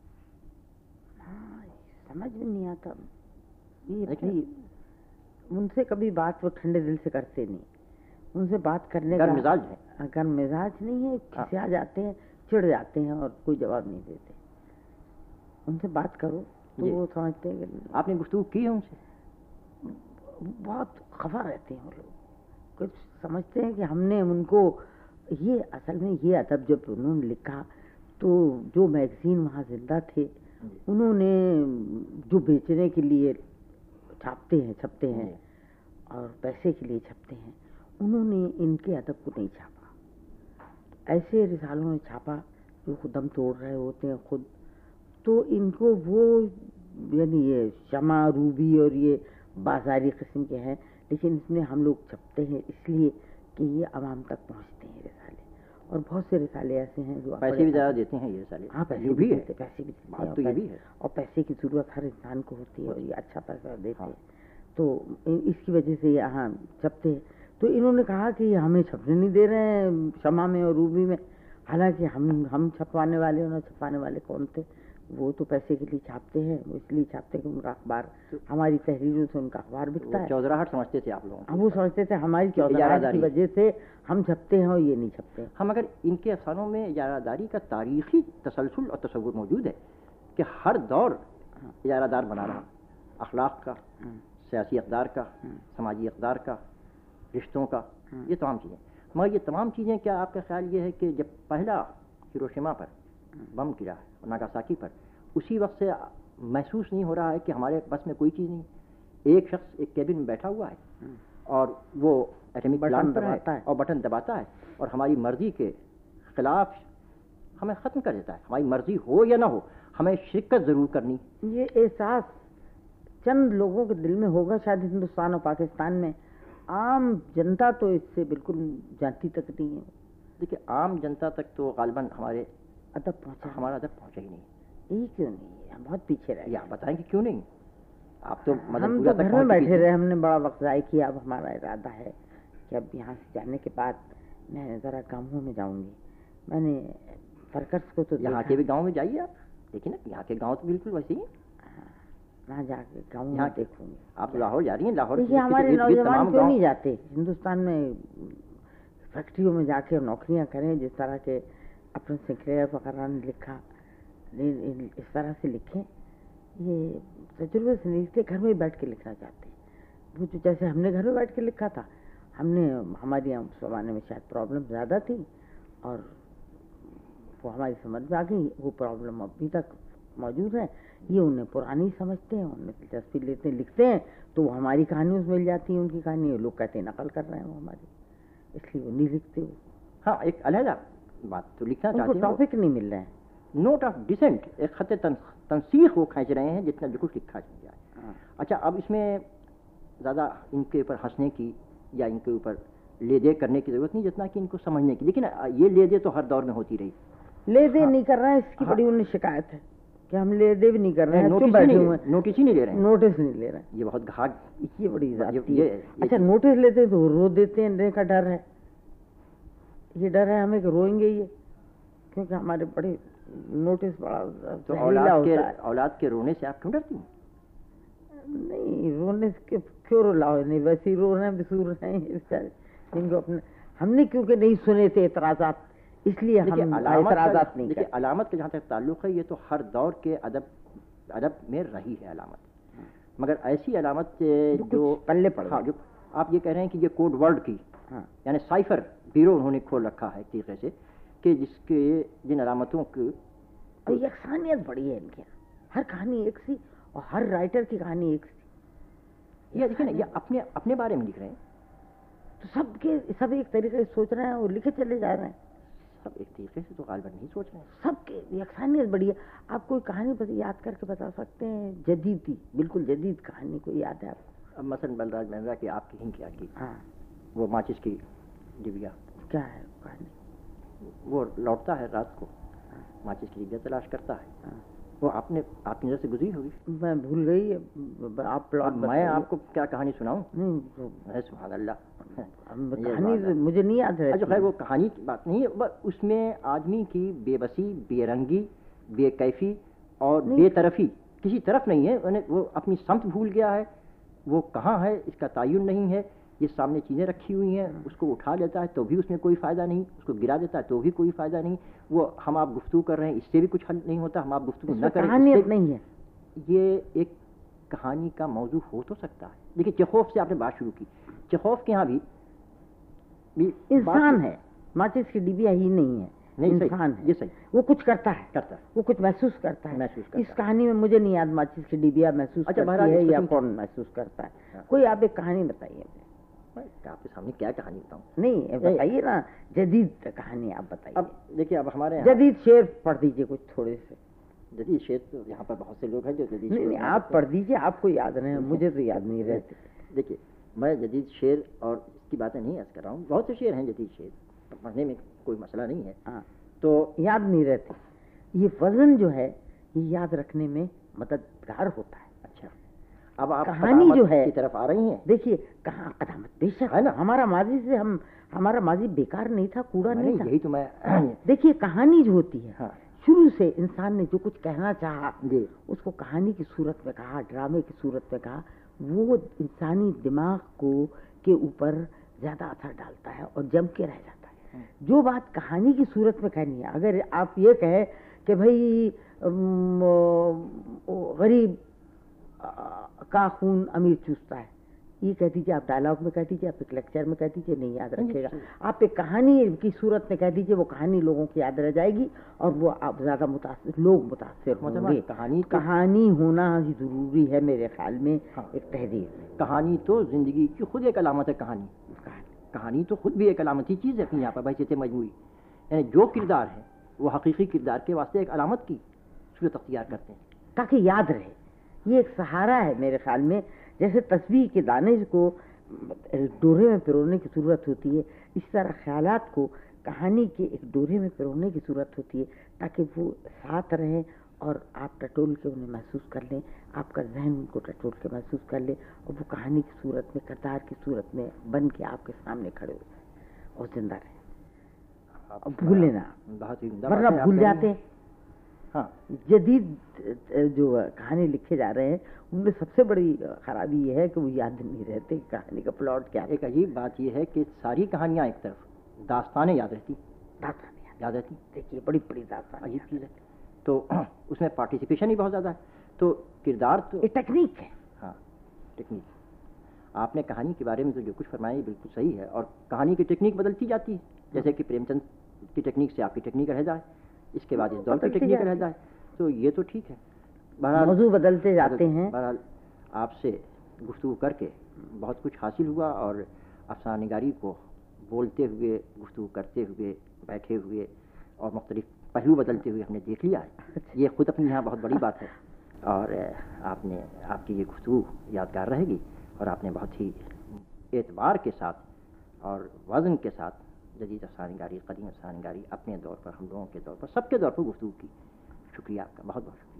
Speaker 2: हाँ, समझ में नहीं आता। ये उनसे कभी बात वो ठंडे दिल से करते नहीं, उनसे बात करने का
Speaker 1: मिजाज है,
Speaker 2: अगर मिजाज नहीं है, खिसिया जाते हैं, चिढ़ जाते हैं और कोई जवाब नहीं देते। उनसे बात करो तो वो समझते हैं कि
Speaker 1: आपने गुफ्तगू की है उनसे,
Speaker 2: बहुत खफा रहते हैं वो लोग, कुछ समझते हैं कि हमने उनको, ये असल में ये अदब जब उन्होंने लिखा तो जो मैगजीन वहाँ जिंदा थे उन्होंने जो बेचने के लिए छापते हैं छपते हैं और पैसे के लिए छपते हैं, उन्होंने इनके अदब को नहीं छापा। ऐसे रिसालों ने छापा जो खुद दम तोड़ रहे होते हैं खुद, तो इनको वो यानी ये शमा रूबी और ये बाजारी किस्म के हैं, लेकिन इसमें हम लोग छपते हैं इसलिए कि ये आवाम तक पहुंचते हैं रिसाले, और बहुत से रिसाले ऐसे हैं जो
Speaker 1: पैसे भी ज़्यादा देते हैं ये रिसाले।
Speaker 2: हाँ, पैसे भी देते, पैसे भी
Speaker 1: बात तो ये भी है।
Speaker 2: और पैसे की ज़रूरत हर इंसान को होती है और ये अच्छा पैसा देते हैं, तो इसकी वजह से यहाँ छपते हैं। तो इन्होंने कहा कि हमें छपने नहीं दे रहे हैं शमा में और रूबी में, हालांकि हम हम छपवाने वाले और न छपवाने वाले कौन थे, वो तो पैसे के लिए छापते हैं, वो इसलिए छापते हैं कि उनका अखबार, हमारी तहरीरों से उनका अखबार बिकता है।
Speaker 1: चौधराहट समझते थे आप लोग?
Speaker 2: हम वो समझते थे हमारी चौधराहट की वजह से हम छपते हैं और ये नहीं छपते।
Speaker 1: हम अगर इनके अफसानों में इजारादारी का तारीखी तसलसल और तसव्वुर मौजूद है कि हर दौर इजारादार बना रहा, अखलाक का, सियासी इक़दार का, समाजी इक़दार का, रिश्तों का, ये तमाम चीज़ें। मगर ये तमाम चीज़ें क्या आपका ख्याल ये है कि जब पहला हिरोशिमा पर बम गिरा और नागासाकी पर, उसी वक्त से महसूस नहीं हो रहा है कि हमारे बस में कोई चीज़ नहीं, एक शख्स एक केबिन में बैठा हुआ है और वो एटॉमिक प्लांट पर है और बटन दबाता है और हमारी मर्जी के खिलाफ हमें ख़त्म कर देता है। हमारी मर्जी हो या ना हो, हमें शिरकत ज़रूर करनी।
Speaker 2: ये एहसास चंद लोगों के दिल में होगा शायद हिंदुस्तान और पाकिस्तान में, आम जनता तो इससे बिल्कुल जानती तक नहीं है।
Speaker 1: देखिए, आम जनता तक तो गालिबन हमारे
Speaker 2: अदब पहुँचा,
Speaker 1: हमारा अदब पहुँचा ही नहीं।
Speaker 2: ये क्यों नहीं? हम बहुत पीछे रह गए।
Speaker 1: आप बताएंगे क्यों नहीं? आप तो
Speaker 2: हम तो घर में बैठे रहे, हमने बड़ा वक्त ज़ाय किया। अब हमारा इरादा है कि अब यहाँ से जाने के बाद मैं ज़रा गाँवों में जाऊँगी। मैंने वर्कर्स को तो
Speaker 1: यहाँ के भी गाँव में जाइए आप, देखिए ना, यहाँ के गाँव तो बिल्कुल वैसे ही
Speaker 2: वहाँ जाके गाँव में देखूँगी।
Speaker 1: आप लाहौर जा रही हैं? लाहौर
Speaker 2: देखिए, हमारे नौजवान क्यों नहीं जाते हिंदुस्तान में फैक्ट्रियों में जाके नौकरियाँ करें, जिस तरह के अपने सिंक्लेयर वगैरह ने लिखा, इस तरह से लिखें। ये तजुर्बे से नहीं, इसलिए घर में बैठ के लिखना चाहते हैं। वो जो जैसे हमने घर में बैठ के लिखा था, हमने हमारे यहाँ उस ज़माने में शायद प्रॉब्लम ज़्यादा थी और वो हमारी समझ में आ गई। वो प्रॉब्लम अभी तक मौजूद है, ये उन्हें पुरानी समझते हैं, उन्हें दिलचस्पी लेते हैं, लिखते हैं तो वो हमारी कहानी उसमें मिल जाती है, उनकी कहानी लोग कहते हैं नकल कर रहे हैं वो हमारी, इसलिए वो नहीं लिखते। वो
Speaker 1: हाँ, एक अलहदा बात तो लिखना चाहते हैं,
Speaker 2: टॉपिक नहीं मिल रहे हैं।
Speaker 1: नोट ऑफ डिसेंट, एक खत तनसीख वो खींच रहे हैं जितना जो कुछ लिखा जाए। अच्छा, अब इसमें ज़्यादा इनके ऊपर हंसने की या इनके ऊपर ले दे करने की ज़रूरत नहीं, जितना कि इनको समझने की। लेकिन ये ले दे तो हर दौर में होती रही।
Speaker 2: ले दे हाँ, नहीं कर रहे हैं, इसकी हाँ, बड़ी उन्हें शिकायत है कि हम ले दे भी नहीं कर रहे हैं, नोटिस बैठे हुए हैं,
Speaker 1: नोटिस ही नहीं ले रहे हैं,
Speaker 2: नोटिस नहीं ले रहे हैं।
Speaker 1: ये बहुत घाट,
Speaker 2: ये बड़ी जाती है। अच्छा, नोटिस लेते हैं तो रो देते हैं, का डर है, ये डर है हमें कि रोएंगे ये, क्योंकि हमारे बड़े नोटिस बड़ा
Speaker 1: तो औलाद के औलाद के रोने से आप क्यों डरती हैं?
Speaker 2: नहीं, रोने से क्यों रुलाओ, नहीं वैसे ही रो रहे हैं, बिसूर रहे हैं बेचारे, जिनको अपने हमने क्योंकि नहीं सुने थे एतराज़ात, इसलिए हम एतराज़ात नहीं
Speaker 1: देखिए, अलामत का जहाँ तक ताल्लुक़ है, ये तो हर दौर के अदब अदब में रही है अलामत, मगर ऐसी अलामत जो
Speaker 2: पल्ले पड़,
Speaker 1: हाँ, जो आप ये कह रहे हैं कि ये कोड वर्ड की, हाँ, यानी साइफर ब्यूरो उन्होंने खोल रखा है एक तरीके से, कि जिसके जिन अलामतों की
Speaker 2: यकसानियत बड़ी है इनके, हर कहानी एक सी और हर राइटर की कहानी एक सी।
Speaker 1: ये देखिए ना, ये अपने अपने बारे में लिख रहे हैं,
Speaker 2: तो सबके सब एक तरीके से सोच रहे हैं और लिखे चले जा रहे हैं,
Speaker 1: सब एक तरीके से तो गालिबन नहीं सोच रहे हैं,
Speaker 2: सबके यकसानियत बड़ी है। आप कोई कहानी बता, याद करके बता सकते हैं जदीद थी, बिल्कुल जदीद कहानी कोई याद है आपको?
Speaker 1: अब मसलन बलराज मेहरा की आपकी हिंद क्या की,
Speaker 2: हाँ,
Speaker 1: वो माचिस की डिबिया,
Speaker 2: क्या है कहानी?
Speaker 1: वो लौटता है रात को, हाँ, माचिस की डिबिया तलाश करता है, हाँ, वो आपने आपकी नजर से गुजरी होगी,
Speaker 2: मैं भूल गई, आप प्लॉट,
Speaker 1: मैं आपको क्या कहानी सुनाऊं?
Speaker 2: नहीं,
Speaker 1: सुभान अल्लाह,
Speaker 2: कहानी मुझे नहीं याद है।
Speaker 1: अच्छा खैर, वो कहानी की बात नहीं है, उसमें आदमी की बेबसी, बेरंगी, बेकैफी और बेतरफी किसी तरफ नहीं है, उन्हें वो अपनी समत भूल गया है, वो कहाँ है इसका तायुन नहीं है, ये सामने चीज़ें रखी हुई हैं, उसको उठा लेता है तो भी उसमें कोई फ़ायदा नहीं, उसको गिरा देता है तो भी कोई फ़ायदा नहीं, वो हम आप गुफ्तगू कर रहे हैं इससे भी कुछ हल नहीं होता, हम आप गुफ्तगू न करें
Speaker 2: कहानियत नहीं है।
Speaker 1: ये एक कहानी का मौजू हो तो सकता है। देखिए, चेखोव से आपने बात शुरू की, चेखोव के यहाँ भी,
Speaker 2: भी इंसान है, माचिस की डिबिया ही नहीं है, नहीं इंसान है,
Speaker 1: ये सही,
Speaker 2: वो कुछ करता है,
Speaker 1: करता है,
Speaker 2: वो कुछ महसूस करता है,
Speaker 1: महसूस करता
Speaker 2: इस कहानी में मुझे नहीं याद माचिस की डिबिया महसूस
Speaker 1: अच्छा,
Speaker 2: करती है या कौन महसूस करता है। कोई आप एक कहानी बताइए,
Speaker 1: आपके सामने क्या कहानी बताऊं?
Speaker 2: नहीं बताइए ना, जदीद कहानी आप बताइए।
Speaker 1: अब देखिए, अब हमारे
Speaker 2: जदीद शेर पढ़ दीजिए कुछ थोड़े से।
Speaker 1: जदीद शेर तो यहाँ पर बहुत से लोग हैं जो जदीद
Speaker 2: नहीं, नहीं आप पढ़ दीजिए, आपको याद रहे, मुझे तो याद नहीं रहते।
Speaker 1: देखिए, मैं जदीद शेर और इसकी बातें नहीं अर्ज कर रहा हूँ, बहुत से शेर हैं जदीद शेर, पढ़ने में कोई मसला नहीं है।
Speaker 2: हाँ,
Speaker 1: तो
Speaker 2: याद नहीं रहती। ये वजन जो है ये याद रखने में मददगार होता है।
Speaker 1: अच्छा, अब आप
Speaker 2: कहानी जो है
Speaker 1: की तरफ आ रही हैं।
Speaker 2: देखिए कहाँ कदामत बेशक है ना, हमारा माजी से हम हमारा माजी बेकार नहीं था, कूड़ा नहीं था।
Speaker 1: यही तो मैं
Speaker 2: देखिए कहानी जो होती है,
Speaker 1: हाँ,
Speaker 2: शुरू से इंसान ने जो कुछ कहना चाहा
Speaker 1: जी,
Speaker 2: उसको कहानी की सूरत में कहा, ड्रामे की सूरत में कहा, वो इंसानी दिमाग को के ऊपर ज्यादा असर डालता है और जम के रह जाता है। जो बात कहानी की सूरत में कहनी है, अगर आप ये कहें कि भाई गरीब का खून अमीर चूसता है, ये कह दीजिए, आप डायलॉग में कह दीजिए, आप एक लेक्चर में कह दीजिए, नहीं याद रखेगा। आप एक कहानी की सूरत में कह दीजिए, वो कहानी लोगों की याद रह जाएगी और वो आप ज्यादा मुतासिर लोग मुतासिर होंगे।
Speaker 1: कहानी
Speaker 2: कहानी होना ही जरूरी है मेरे ख्याल में। हाँ, एक तहरीर
Speaker 1: कहानी तो जिंदगी की खुद एक अलामत है। कहानी कहानी तो खुद भी एक अलामती चीज़ है अपनी यहाँ पर बहसियत मजमूई, यानी जो किरदार है वो हकीकी किरदार के वास्ते एक अलामत की सूरत अख्तियार करते हैं
Speaker 2: ताकि याद रहे। ये एक सहारा है मेरे ख्याल में। जैसे तस्बीह के दाने को डोरे में पिरोने की जरूरत होती है, इस तरह ख्यालात को कहानी के एक डोरे में पिरोने की जरूरत होती है ताकि वो साथ रहें और आप टटोल के उन्हें महसूस कर लें, आपका जहन उनको टटोल के महसूस कर ले और वो कहानी की सूरत में, किरदार की सूरत में बन के आपके सामने खड़े हो और जिंदा रहे। और भूल लेना, वरना भूल जाते हैं। हाँ, जदीद जो कहानी लिखे जा रहे हैं उनमें सबसे बड़ी खराबी ये है कि वो याद नहीं रहते कहानी का प्लॉट क्या।
Speaker 1: एक अजीब बात ये है कि सारी कहानियाँ एक तरफ, दास्तानें याद रहती,
Speaker 2: दास्तानें
Speaker 1: याद रहती।
Speaker 2: देखिए बड़ी बड़ी दास्तान,
Speaker 1: अजीब चीज़ है। तो उसमें पार्टिसिपेशन ही बहुत ज़्यादा है, तो किरदार तो
Speaker 2: एक टेक्निक है।
Speaker 1: हाँ, टेक्निक। आपने कहानी के बारे में तो जो कुछ फरमाया बिल्कुल सही है, और कहानी की टेक्निक बदलती जाती है। जैसे कि प्रेमचंद की टेक्निक से आपकी टेक्निक रह जाए, इसके बाद इस दौर की टेक्निक रह जाए, तो ये तो ठीक है। बहरहाल
Speaker 2: मौजू बदलते जाते हैं।
Speaker 1: बहरहाल आपसे गुफ्तगू करके बहुत कुछ हासिल हुआ, और अफसानिगारी को बोलते हुए, गुफ्तगू करते हुए, बैठे हुए और मुख्तलिफ पहलू बदलते हुए हमने देख लिया है। ये खुद अपनी यहाँ बहुत बड़ी बात है, और आपने आपकी ये गुफ्तगू यादगार रहेगी, और आपने बहुत ही एतबार के साथ और वज़न के साथ जदीद अफसानिगारी, कदीम अफसानिगारी अपने दौर पर, हम लोगों के दौर पर, सबके दौर पर गुफ्तगू की। शुक्रिया आपका, बहुत बहुत।